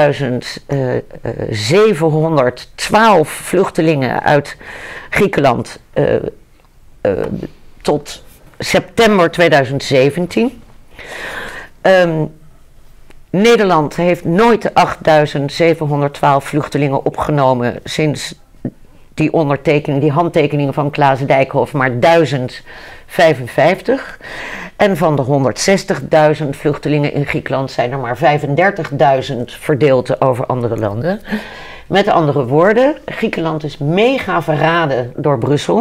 8.712 vluchtelingen uit Griekenland tot september 2017. Nederland heeft nooit de 8.712 vluchtelingen opgenomen sinds die handtekeningen van Klaas Dijkhoff, maar 1055. En van de 160.000 vluchtelingen in Griekenland zijn er maar 35.000 verdeeld over andere landen. Met andere woorden, Griekenland is mega verraden door Brussel.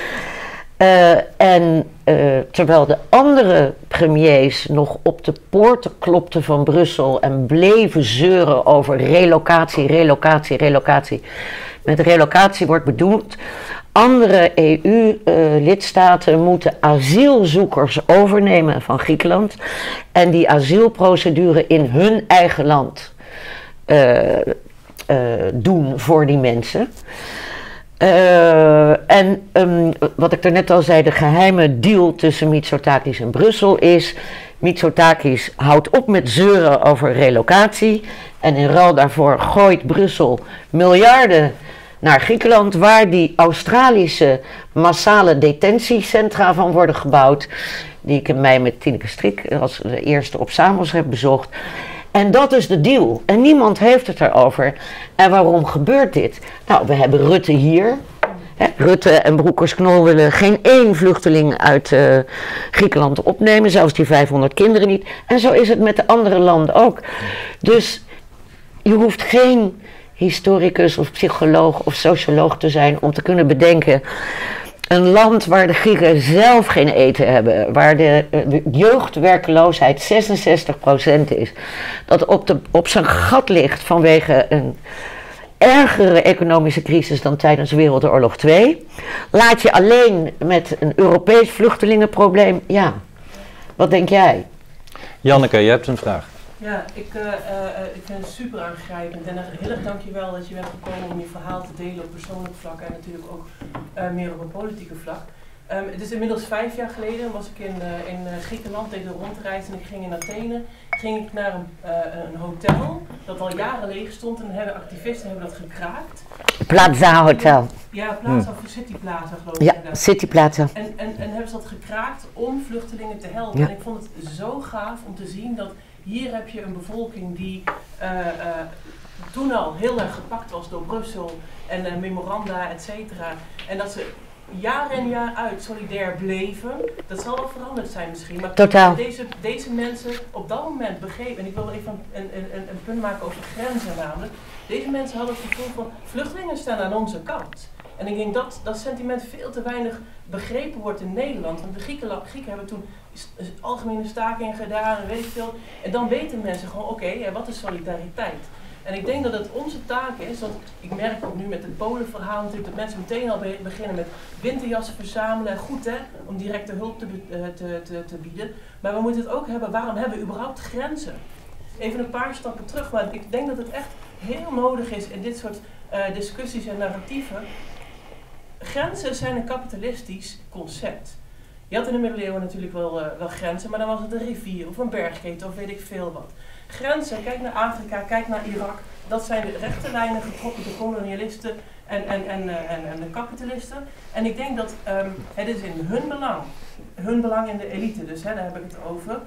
Terwijl de andere premiers nog op de poorten klopten van Brussel en bleven zeuren over relocatie. Met relocatie wordt bedoeld, andere EU-lidstaten moeten asielzoekers overnemen van Griekenland en die asielprocedure in hun eigen land doen voor die mensen. Wat ik daarnet al zei, de geheime deal tussen Mitsotakis en Brussel is, Mitsotakis houdt op met zeuren over relocatie en in ruil daarvoor gooit Brussel miljarden naar Griekenland, waar die Australische massale detentiecentra van worden gebouwd, die ik in mei met Tineke Strik als de eerste op Samos heb bezocht. En dat is de deal. En niemand heeft het erover. En waarom gebeurt dit? Nou, we hebben Rutte hier. Rutte en Broekers-Knol willen geen één vluchteling uit Griekenland opnemen, zelfs die 500 kinderen niet. En zo is het met de andere landen ook. Dus je hoeft geen historicus of psycholoog of socioloog te zijn om te kunnen bedenken, een land waar de Grieken zelf geen eten hebben, waar de jeugdwerkeloosheid 66% is, dat op zijn gat ligt vanwege een ergere economische crisis dan tijdens Wereldoorlog 2. Laat je alleen met een Europees vluchtelingenprobleem, ja, wat denk jij? Janneke, je hebt een vraag. Ja, ik vind het super aangrijpend en heel erg dankjewel dat je bent gekomen om je verhaal te delen op persoonlijk vlak en natuurlijk ook meer op een politieke vlak. Het is inmiddels 5 jaar geleden, was ik in Griekenland, deed een rondreis en ik ging in Athene. Ging ik naar een hotel dat al jaren leeg stond en activisten hebben dat gekraakt. Plaza Hotel. Ja, Plaza of City Plaza geloof ik. Ja, City Plaza. En hebben ze dat gekraakt om vluchtelingen te helpen. Ja. En ik vond het zo gaaf om te zien dat hier heb je een bevolking die toen al heel erg gepakt was door Brussel en memoranda, et cetera. En dat ze jaar in jaar uit solidair bleven. Dat zal wel veranderd zijn misschien. Maar totaal. Deze mensen op dat moment begrepen, en ik wil even een punt maken over grenzen namelijk. Deze mensen hadden het gevoel van vluchtelingen staan aan onze kant. En ik denk dat dat sentiment veel te weinig begrepen wordt in Nederland. Want de Grieken hebben toen algemene stakingen gedaan en weet ik veel. En dan weten mensen gewoon, oké, wat is solidariteit? En ik denk dat het onze taak is, want ik merk ook nu met het Polenverhaal natuurlijk dat mensen meteen al beginnen met winterjassen verzamelen. Goed hè, om directe hulp te bieden. Maar we moeten het ook hebben, waarom hebben we überhaupt grenzen? Even een paar stappen terug, maar ik denk dat het echt heel nodig is in dit soort discussies en narratieven. Grenzen zijn een kapitalistisch concept. Je had in de middeleeuwen natuurlijk wel grenzen, maar dan was het een rivier of een bergketen of weet ik veel wat. Grenzen, kijk naar Afrika, kijk naar Irak, dat zijn de rechte lijnen getrokken door kolonialisten en de kapitalisten. En ik denk dat het is in hun belang in de elite, dus daar heb ik het over.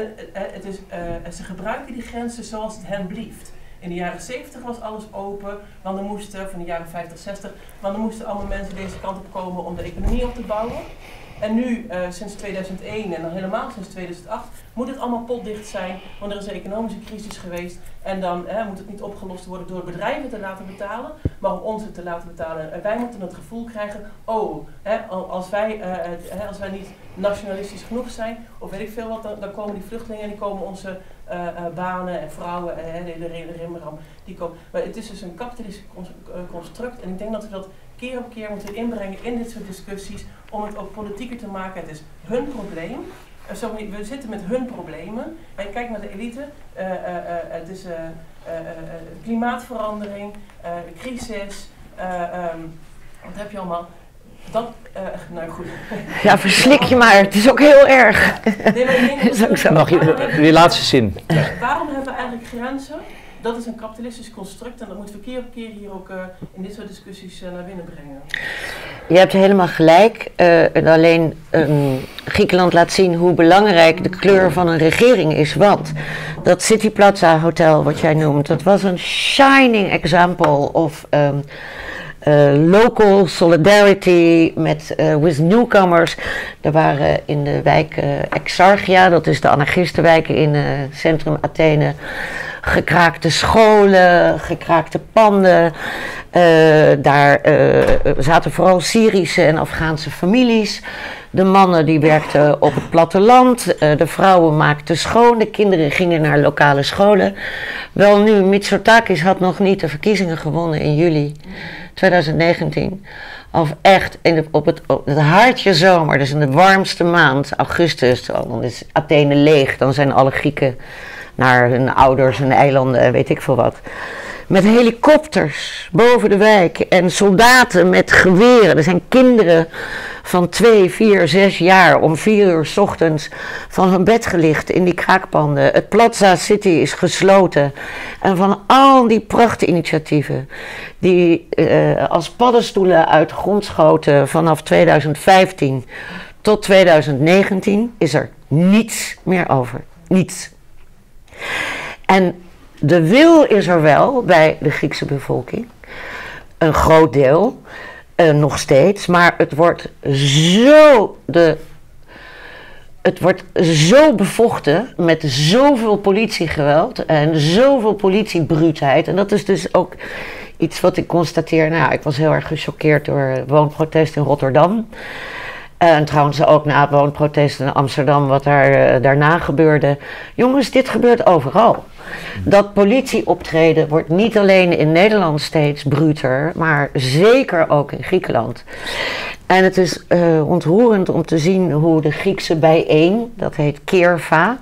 En ze gebruiken die grenzen zoals het hen blieft. In de jaren 70 was alles open, want er moesten, van de jaren 50, 60, want er moesten allemaal mensen deze kant op komen om de economie op te bouwen. En nu, sinds 2001 en dan helemaal sinds 2008, moet het allemaal potdicht zijn, want er is een economische crisis geweest. En dan moet het niet opgelost worden door bedrijven te laten betalen, maar om ons het te laten betalen. En wij moeten het gevoel krijgen, als wij niet nationalistisch genoeg zijn, of weet ik veel wat, dan komen die vluchtelingen en die komen onze banen en vrouwen, de hele rimram, die komen. Maar het is dus een kapitalistisch construct en ik denk dat we dat keer op keer moeten inbrengen in dit soort discussies om het ook politieker te maken. Het is hun probleem. We zitten met hun problemen. En kijk naar de elite. Het is klimaatverandering, crisis. Wat heb je allemaal? Nou goed. Ja, verslik je maar. Het is ook heel erg. Nee, maar ik denk dat Mag je die laatste zin? Waarom hebben we eigenlijk grenzen? Dat is een kapitalistisch construct en dat moeten we keer op keer hier ook in dit soort discussies naar binnen brengen. Je hebt helemaal gelijk. Alleen Griekenland laat zien hoe belangrijk de kleur van een regering is. Want dat City Plaza Hotel, wat jij noemt, dat was een shining example of local solidarity with newcomers. Er waren in de wijk Exarchia, dat is de anarchistenwijk in centrum Athene, gekraakte scholen, gekraakte panden. Daar zaten vooral Syrische en Afghaanse families. De mannen die werkten op het platteland, de vrouwen maakten schoon, de kinderen gingen naar lokale scholen. Wel nu, Mitsotakis had nog niet de verkiezingen gewonnen in juli 2019. Of echt op het hartje zomer, dus in de warmste maand, augustus, dan is Athene leeg, dan zijn alle Grieken naar hun ouders en eilanden en weet ik veel wat. Met helikopters boven de wijk en soldaten met geweren. Er zijn kinderen van 2, 4, 6 jaar om 4 uur 's ochtends van hun bed gelicht in die kraakpanden. Het Plaza City is gesloten. En van al die prachtinitiatieven die als paddenstoelen uit de grond schoten vanaf 2015 tot 2019 is er niets meer over. Niets. En de wil is er wel bij de Griekse bevolking. Een groot deel, nog steeds. Maar het wordt zo bevochten met zoveel politiegeweld en zoveel politiebruutheid. En dat is dus ook iets wat ik constateer. Nou, ik was heel erg gechoqueerd door het woonprotest in Rotterdam. En trouwens ook na het woonprotest in Amsterdam, wat daarna gebeurde. Jongens, dit gebeurt overal. Dat politieoptreden wordt niet alleen in Nederland steeds bruter, maar zeker ook in Griekenland. En het is ontroerend om te zien hoe de Griekse bijeen, dat heet Kirva,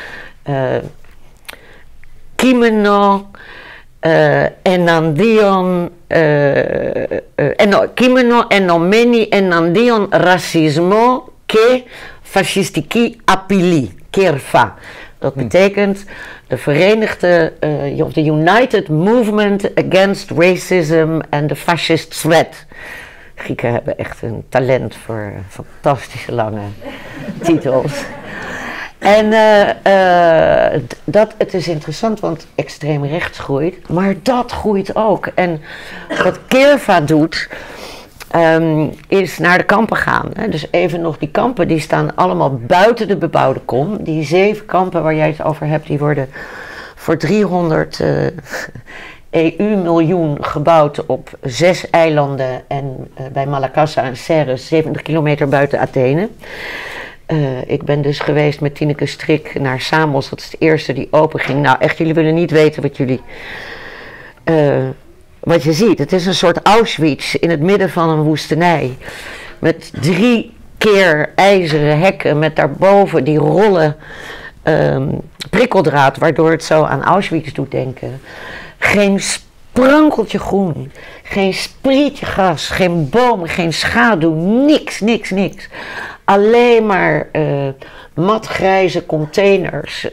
Kimeno, enandion, Kimeno ennomeni enandion racismo ke fascistiki apili, Kirva. Dat betekent de Verenigde, of the United Movement Against Racism and the Fascist Threat. Grieken hebben echt een talent voor fantastische lange titels. En het is interessant, want extreem rechts groeit, maar dat groeit ook. En wat Kirva doet, is naar de kampen gaan. Hè. Dus even nog, die kampen die staan allemaal buiten de bebouwde kom. Die 7 kampen waar jij het over hebt, die worden voor 300 EU-miljoen gebouwd op 6 eilanden en bij Malakassa en Serres, 70 kilometer buiten Athene. Ik ben dus geweest met Tineke Strik naar Samos, dat is de eerste die open ging. Nou echt, jullie willen niet weten wat je ziet. Het is een soort Auschwitz in het midden van een woestenij. Met 3 keer ijzeren hekken, met daarboven die rollen prikkeldraad, waardoor het zo aan Auschwitz doet denken. Geen sprankeltje groen, geen sprietje gras, geen bomen, geen schaduw, niks. Alleen maar matgrijze containers.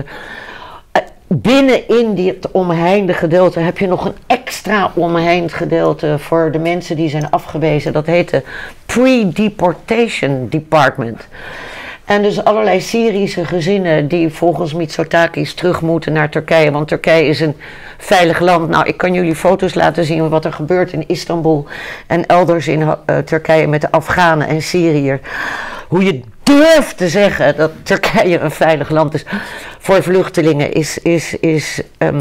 Binnenin het omheinde gedeelte heb je nog een extra omheind gedeelte voor de mensen die zijn afgewezen. Dat heet de Pre-Deportation Department. En dus allerlei Syrische gezinnen die volgens Mitsotakis terug moeten naar Turkije. Want Turkije is een veilig land. Nou, ik kan jullie foto's laten zien wat er gebeurt in Istanbul en elders in Turkije met de Afghanen en Syriërs. Hoe je durft te zeggen dat Turkije een veilig land is voor vluchtelingen is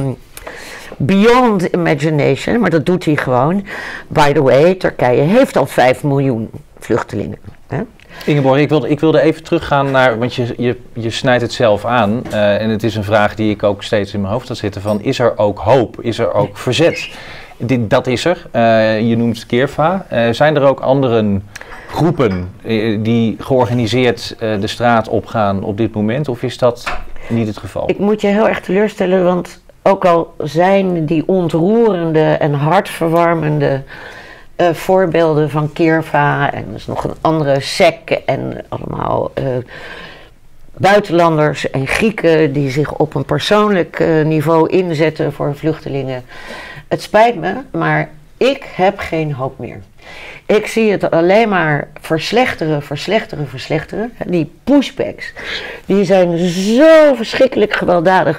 beyond imagination. Maar dat doet hij gewoon. By the way, Turkije heeft al 5 miljoen vluchtelingen. Hè? Ingeborg, ik wilde even teruggaan naar, want je snijdt het zelf aan. En het is een vraag die ik ook steeds in mijn hoofd had zitten van, is er ook hoop? Is er ook verzet? Dat is er. Je noemt Kirva. Zijn er ook andere groepen die georganiseerd de straat opgaan op dit moment? Of is dat niet het geval? Ik moet je heel erg teleurstellen, want ook al zijn die ontroerende en hartverwarmende voorbeelden van Kirva en er is nog een andere SEC en allemaal buitenlanders en Grieken die zich op een persoonlijk niveau inzetten voor vluchtelingen. Het spijt me, maar ik heb geen hoop meer. Ik zie het alleen maar verslechteren. Die pushbacks, die zijn zo verschrikkelijk gewelddadig.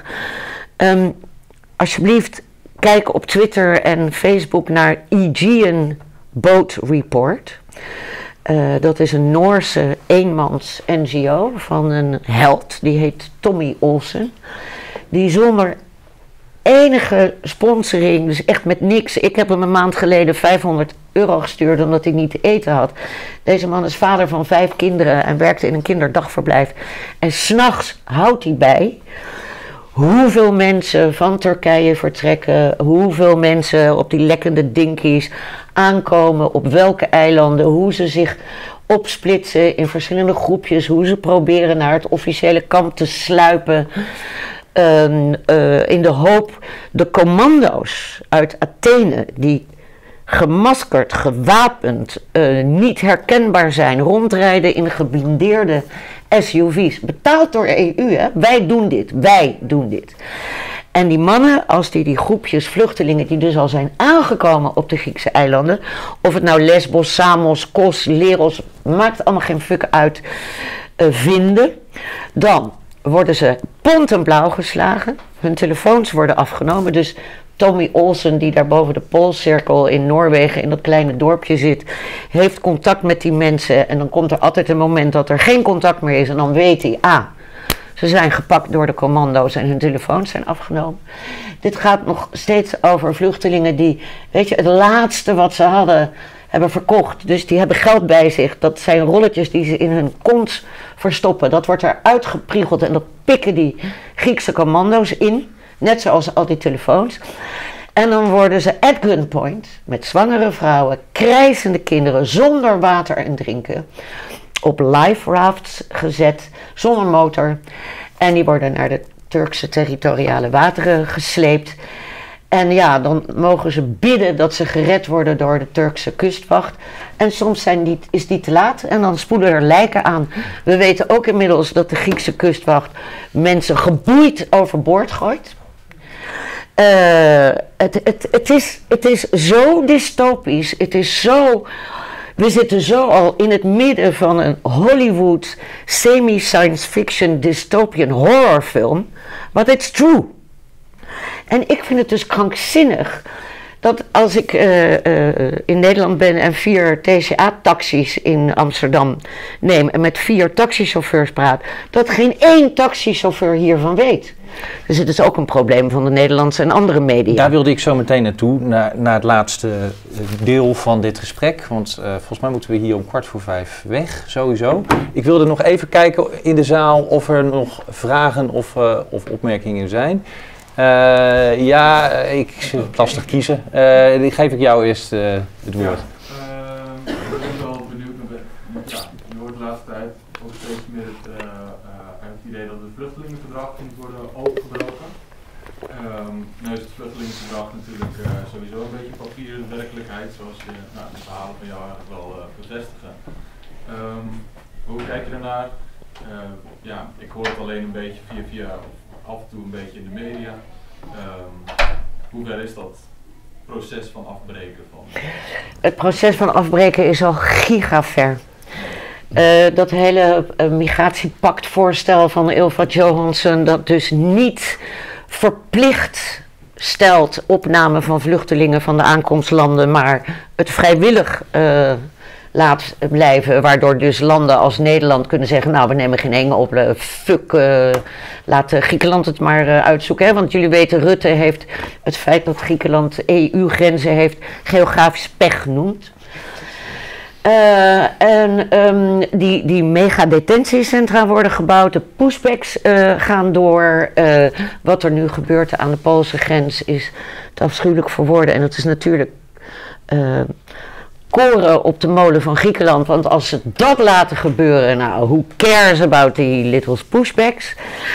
Alsjeblieft, kijk op Twitter en Facebook naar Aegean Boat Report. Dat is een Noorse eenmans NGO van een held, die heet Tommy Olsen. Die zonder enige sponsoring, dus echt met niks. Ik heb hem een maand geleden €500 gestuurd omdat hij niet te eten had. Deze man is vader van 5 kinderen en werkte in een kinderdagverblijf. En 's nachts houdt hij bij hoeveel mensen van Turkije vertrekken, hoeveel mensen op die lekkende dinkies aankomen, op welke eilanden, hoe ze zich opsplitsen in verschillende groepjes, hoe ze proberen naar het officiële kamp te sluipen. In de hoop de commando's uit Athene, die gemaskerd, gewapend, niet herkenbaar zijn, rondrijden in geblindeerde SUV's. Betaald door de EU, hè? Wij doen dit. En die mannen, als die groepjes vluchtelingen die dus al zijn aangekomen op de Griekse eilanden, of het nou Lesbos, Samos, Kos, Leros, maakt allemaal geen fuck uit, vinden, dan worden ze pont en blauw geslagen, hun telefoons worden afgenomen, dus Tommy Olsen, die daar boven de Poolcirkel in Noorwegen in dat kleine dorpje zit, heeft contact met die mensen en dan komt er altijd een moment dat er geen contact meer is en dan weet hij, ze zijn gepakt door de commando's en hun telefoons zijn afgenomen. Dit gaat nog steeds over vluchtelingen die, weet je, het laatste wat ze hadden, hebben verkocht. Dus die hebben geld bij zich. Dat zijn rolletjes die ze in hun kont verstoppen. Dat wordt eruit gepriegeld en dat pikken die Griekse commando's in. Net zoals al die telefoons. En dan worden ze at gunpoint, met zwangere vrouwen, krijzende kinderen, zonder water en drinken, op life rafts gezet, zonder motor. En die worden naar de Turkse territoriale wateren gesleept. En ja, dan mogen ze bidden dat ze gered worden door de Turkse kustwacht. En soms is die te laat en dan spoelen er lijken aan. We weten ook inmiddels dat de Griekse kustwacht mensen geboeid overboord gooit. Het is zo dystopisch, we zitten zo al in het midden van een Hollywood semi-science fiction dystopian horrorfilm, but it's true. En ik vind het dus krankzinnig dat als ik in Nederland ben en 4 TCA-taxis in Amsterdam neem en met 4 taxichauffeurs praat, dat geen één taxichauffeur hiervan weet. Dus het is ook een probleem van de Nederlandse en andere media. Daar wilde ik zo meteen naartoe, naar het laatste deel van dit gesprek. Want volgens mij moeten we hier om 4:15 weg, sowieso. Ik wilde nog even kijken in de zaal of er nog vragen of opmerkingen zijn. Ik zit lastig kiezen. Die geef ik jou eerst het woord. Ik ben wel benieuwd naar je hoort de laatste tijd ook steeds meer het idee dat het vluchtelingenverdrag moet worden opengebroken. Nu is het vluchtelingenverdrag natuurlijk sowieso een beetje papieren werkelijkheid, zoals je de verhalen van jou eigenlijk wel bevestigen. Hoe kijk je daarnaar? Ik hoor het alleen een beetje via af en toe een beetje in de media. Hoe ver is dat proces van afbreken van? Het proces van afbreken is al gigaver. Dat hele migratiepactvoorstel van Ylva Johansson, dat dus niet verplicht stelt opname van vluchtelingen van de aankomstlanden, maar het vrijwillig laat blijven, waardoor dus landen als Nederland kunnen zeggen, nou we nemen geen enge op, laat Griekenland het maar uitzoeken. Hè? Want jullie weten, Rutte heeft het feit dat Griekenland EU-grenzen heeft geografisch pech genoemd. Die mega-detentiecentra worden gebouwd, de pushbacks gaan door. Wat er nu gebeurt aan de Poolse grens is te afschuwelijk voor woorden. En het is natuurlijk koren op de molen van Griekenland. Want als ze dat laten gebeuren, nou, who cares about die little pushbacks?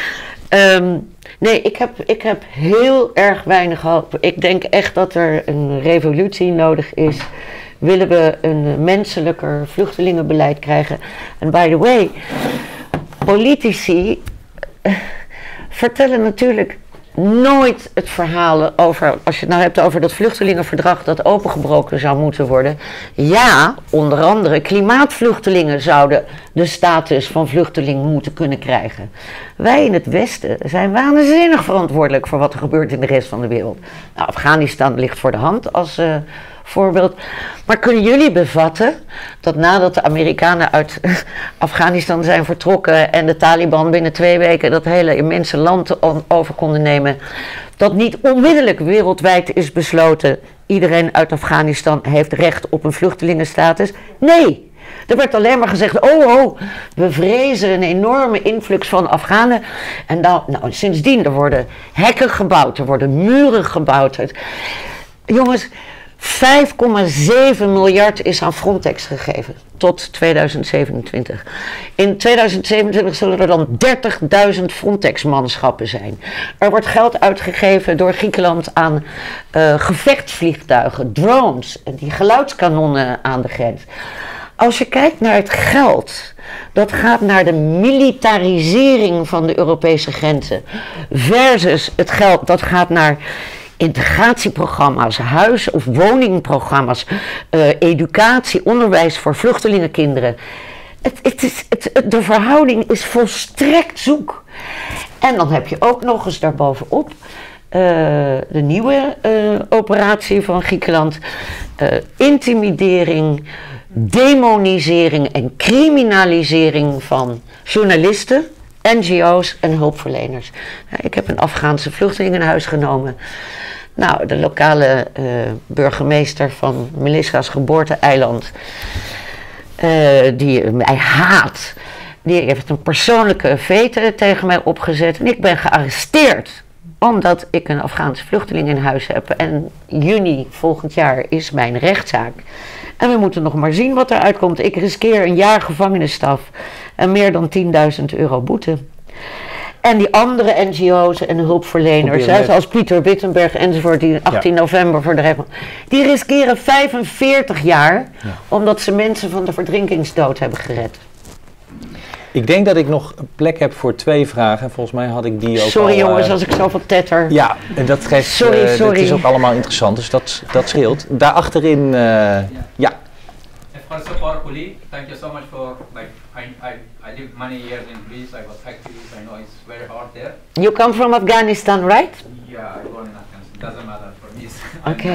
Nee, ik heb heel erg weinig hoop. Ik denk echt dat er een revolutie nodig is. Willen we een menselijker vluchtelingenbeleid krijgen? En by the way, politici vertellen natuurlijk nooit het verhaal over, als je het nou hebt over dat vluchtelingenverdrag dat opengebroken zou moeten worden. Ja, onder andere klimaatvluchtelingen zouden de status van vluchteling moeten kunnen krijgen. Wij in het Westen zijn waanzinnig verantwoordelijk voor wat er gebeurt in de rest van de wereld. Nou, Afghanistan ligt voor de hand als voorbeeld. Maar kunnen jullie bevatten dat nadat de Amerikanen uit Afghanistan zijn vertrokken en de Taliban binnen 2 weken dat hele immense land over konden nemen, dat niet onmiddellijk wereldwijd is besloten, iedereen uit Afghanistan heeft recht op een vluchtelingenstatus? Nee! Er werd alleen maar gezegd, we vrezen een enorme influx van Afghanen. En nou, sindsdien, er worden hekken gebouwd, er worden muren gebouwd. Jongens, 5,7 miljard is aan Frontex gegeven tot 2027. In 2027 zullen er dan 30.000 Frontex-manschappen zijn. Er wordt geld uitgegeven door Griekenland aan gevechtsvliegtuigen, drones en die geluidskanonnen aan de grens. Als je kijkt naar het geld, dat gaat naar de militarisering van de Europese grenzen, versus het geld dat gaat naar integratieprogramma's, huis- of woningprogramma's, educatie, onderwijs voor vluchtelingenkinderen. De verhouding is volstrekt zoek. En dan heb je ook nog eens daarbovenop de nieuwe operatie van Griekenland, intimidering, demonisering en criminalisering van journalisten, NGO's en hulpverleners. Ik heb een Afghaanse vluchteling in huis genomen. Nou, de lokale burgemeester van Melissa's geboorte-eiland, die mij haat, die heeft een persoonlijke vete tegen mij opgezet. En ik ben gearresteerd omdat ik een Afghaanse vluchteling in huis heb. En juni volgend jaar is mijn rechtszaak. En we moeten nog maar zien wat eruit komt. Ik riskeer een jaar gevangenisstraf en meer dan 10.000 euro boete. En die andere NGO's en hulpverleners, zoals Pieter Wittenberg enzovoort, die 18 november voor de rechtbank, die riskeren 45 jaar, omdat ze mensen van de verdrinkingsdood hebben gered. Ik denk dat ik nog een plek heb voor 2 vragen. Volgens mij had ik die ook Sorry jongens, als ik zoveel tetter. Ja, en dat geeft... Sorry. Dat is ook allemaal interessant, dus dat scheelt. Daarachterin, ja. First of all, Uli, thank you so much for, I lived many years in Greece, I was activist, I know it's very hard there. You come from Afghanistan, right? Yeah, I born in Afghanistan, doesn't matter for me. Okay.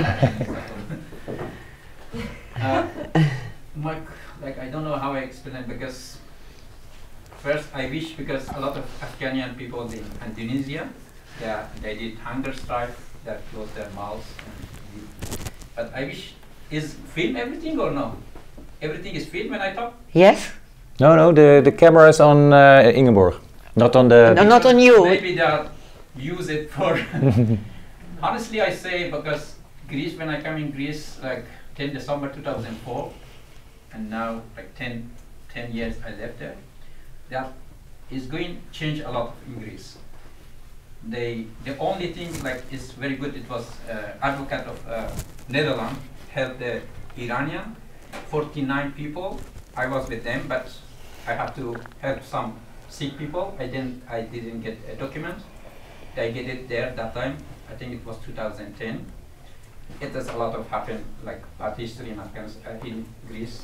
I don't know how I explain it, because first I wish, because a lot of Afghanian people in Indonesia, they did hunger strike, that closed their mouths. But I wish, is film everything or no? Everything is filmed when I talk? Yes? No, the camera is on Ingeborg, not on the... No, not on you. Maybe they use it for... Honestly, I say, because Greece, when I come in Greece, like 10 December 2004, and now like 10 years I left there, that is going to change a lot in Greece. The only thing like is very good, it was advocate of Netherlands helped the Iranian 49 people. I was with them, but I had to help some sick people. I didn't get a document. I get it there that time. I think it was 2010. It has a lot of happened, like bad history in Afghanistan, in Greece.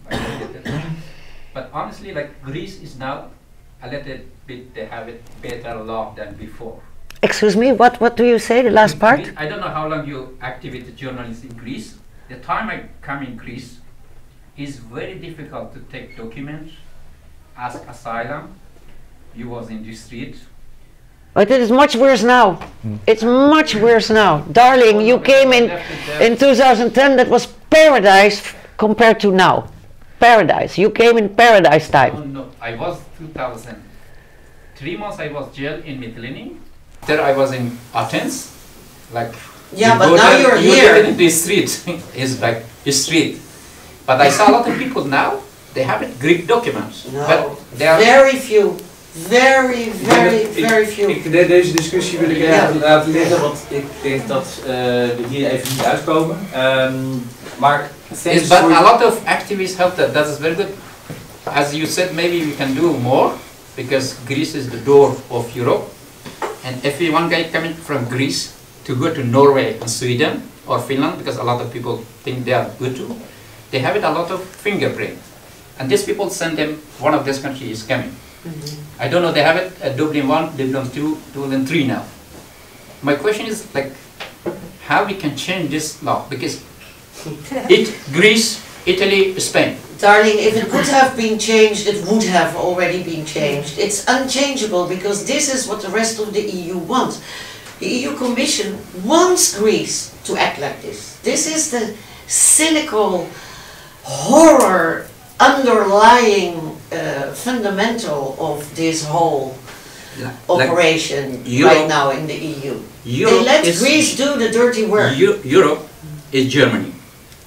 But honestly, like Greece is now a little bit, they have it better law than before. Excuse me, what do you say, the last part? Greece, I don't know how long you activate journalists in Greece. The time I come in Greece is very difficult to take documents, ask asylum. You was in the street. But it is much worse now. It's much worse now. Darling, you came in 2010, that was paradise compared to now. Paradise. You came in paradise time. No, I was 2000. 3 months I was jail in Mytilene. There I was in Athens. Like yeah, but now you're here. In the street. It's like a street. But I saw a lot of people now. They have Greek documents. No, but they are very few. Very few. Deze discussie wil ik even laten liggen, want ik denk dat we hier even niet uitkomen. Maar yes, but a lot of activists help that. That is very good. As you said, maybe we can do more because Greece is the door of Europe. And if one guy coming from Greece to go to Norway and Sweden or Finland, because a lot of people think they are good too, they have a lot of fingerprint. And these people send them, one of this country is coming. I don't know, they have it at Dublin 1, Dublin 2, Dublin 3 now. My question is like, how we can change this law? Because Greece, Italy, Spain. Darling, if it could have been changed, it would have already been changed. It's unchangeable because this is what the rest of the EU wants. The EU Commission wants Greece to act like this. This is the cynical horror underlying fundamental of this whole operation Europe, right now in the EU. Europe they let Greece do the dirty work. Europe is Germany.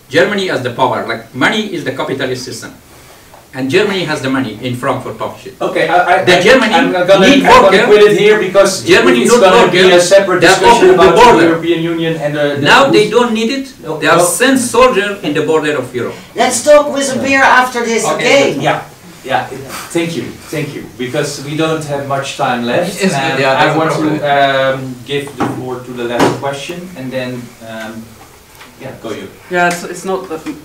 Germany as the power, like money is the capitalist system. And Germany has the money in Frankfurt Publishing. Okay, Germany I'm gonna quit it here because Germany it's going to be a separate discussion about the European Union and the now they don't need it. They have sent soldiers in the border of Europe. Let's talk with a beer after this, okay? Yeah, thank you, because we don't have much time left. Yeah, I want to give the floor to the last question, and then, go you. Yeah, it's not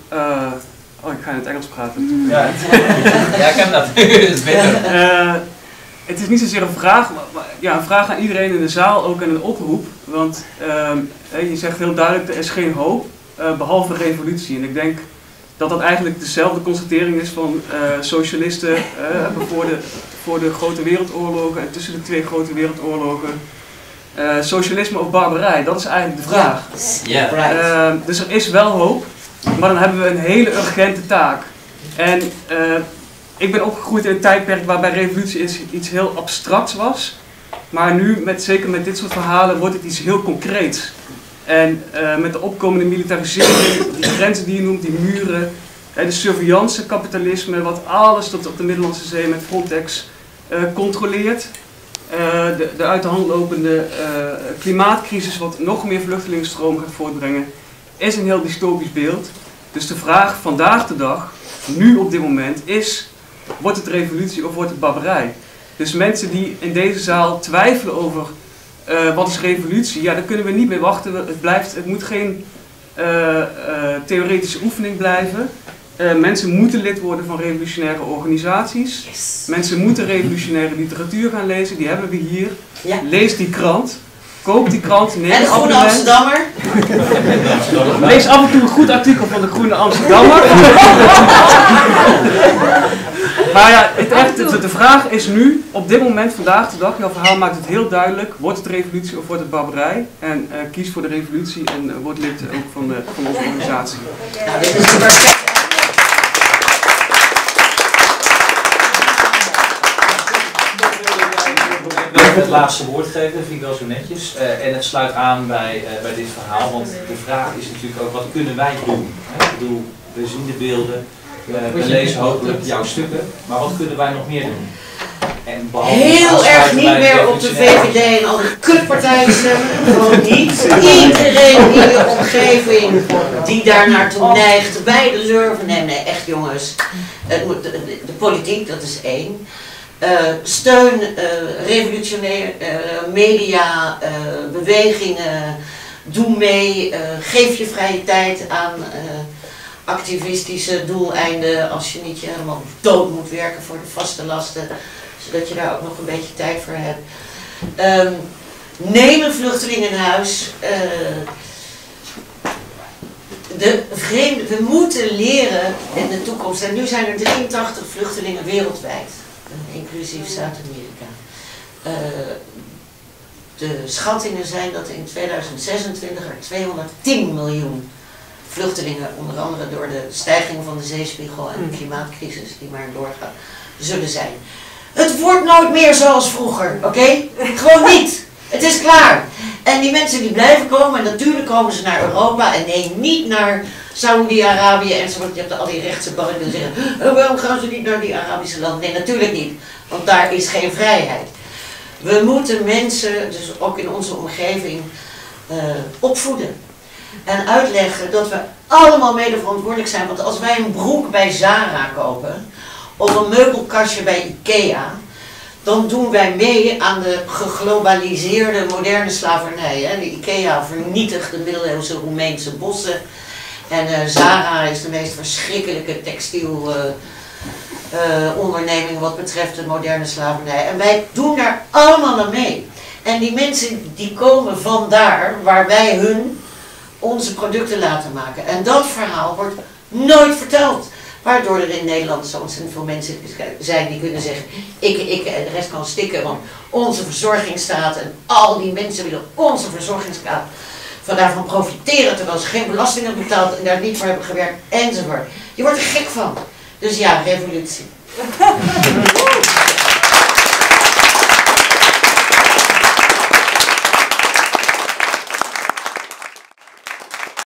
ik ga in het Engels praten. Ja, kan dat. is beter. Het is niet zozeer een vraag, maar een vraag aan iedereen in de zaal, ook en een oproep. Want je zegt heel duidelijk, er is geen hoop, behalve revolutie. En ik denk dat dat eigenlijk dezelfde constatering is van socialisten voor de grote wereldoorlogen en tussen de twee grote wereldoorlogen. Socialisme of barbarij, dat is eigenlijk de vraag. Dus er is wel hoop, maar dan hebben we een hele urgente taak. En ik ben opgegroeid in een tijdperk waarbij revolutie iets heel abstracts was. Maar nu, zeker met dit soort verhalen, wordt het iets heel concreets. En met de opkomende militarisering, die grenzen die je noemt, die muren, de surveillance kapitalisme, wat alles tot op de Middellandse Zee met Frontex controleert. De uit de hand lopende klimaatcrisis, wat nog meer vluchtelingenstroom gaat voortbrengen, is een heel dystopisch beeld. Dus de vraag vandaag de dag, nu op dit moment, is: wordt het revolutie of wordt het barbarij? Dus mensen die in deze zaal twijfelen over wat is revolutie, ja, daar kunnen we niet mee wachten. Het moet geen theoretische oefening blijven. Mensen moeten lid worden van revolutionaire organisaties. Yes. Mensen moeten revolutionaire literatuur gaan lezen, die hebben we hier. Ja. Lees die krant. Koop die krant, neem En de Groene abonnement. Amsterdammer. Lees af en toe een goed artikel van de Groene Amsterdammer. Maar ja, de vraag is nu, op dit moment, vandaag de dag, jouw verhaal maakt het heel duidelijk: wordt het revolutie of wordt het barbarij? En kies voor de revolutie en word lid ook van onze organisatie. Nou, dit is perfect. Ik wil het laatste woord geven, dat vind ik wel zo netjes. En het sluit aan bij dit verhaal, want de vraag is natuurlijk ook: wat kunnen wij doen? Ik bedoel, we zien de beelden, we lezen hopelijk jouw stukken, maar wat kunnen wij nog meer doen? En Heel erg niet meer op de VVD en al die kutpartijen stemmen. Gewoon niet. Iedereen in je omgeving die daar naartoe neigt, bij de lurven. Nee, echt jongens. De politiek, dat is één. Steun revolutionaire media, bewegingen. Doe mee. Geef je vrije tijd aan activistische doeleinden als je niet helemaal dood moet werken voor de vaste lasten. Zodat je daar ook nog een beetje tijd voor hebt. Neem een vluchteling in huis. We moeten leren in de toekomst. En nu zijn er 83 vluchtelingen wereldwijd. Inclusief Zuid-Amerika. De schattingen zijn dat in 2026 er 210 miljoen vluchtelingen, onder andere door de stijging van de zeespiegel en de klimaatcrisis die maar doorgaat, zullen zijn. Het wordt nooit meer zoals vroeger, oké? Gewoon niet. Het is klaar. En die mensen die blijven komen, en natuurlijk komen ze naar Europa en nee, niet naar Saoedi-Arabië enzovoort. Je hebt al die rechtse ballen die zeggen, waarom gaan ze niet naar die Arabische landen? Nee, natuurlijk niet, want daar is geen vrijheid. We moeten mensen, dus ook in onze omgeving, opvoeden. En uitleggen dat we allemaal mede verantwoordelijk zijn. Want als wij een broek bij Zara kopen, of een meubelkastje bij Ikea, dan doen wij mee aan de geglobaliseerde moderne slavernij. Hè? De Ikea vernietigt de middeleeuwse Roemeense bossen. En Zara is de meest verschrikkelijke textielonderneming wat betreft de moderne slavernij. En wij doen daar allemaal aan mee. En die mensen die komen vandaar waar wij onze producten laten maken. En dat verhaal wordt nooit verteld. Waardoor er in Nederland zo ontzettend veel mensen zijn die kunnen zeggen, ik en de rest kan stikken, want onze verzorgingsstaat en al die mensen willen onze verzorgingsstaat van daarvan profiteren, terwijl ze geen belasting hebben betaald en daar niet voor hebben gewerkt enzovoort. Je wordt er gek van. Dus ja, revolutie.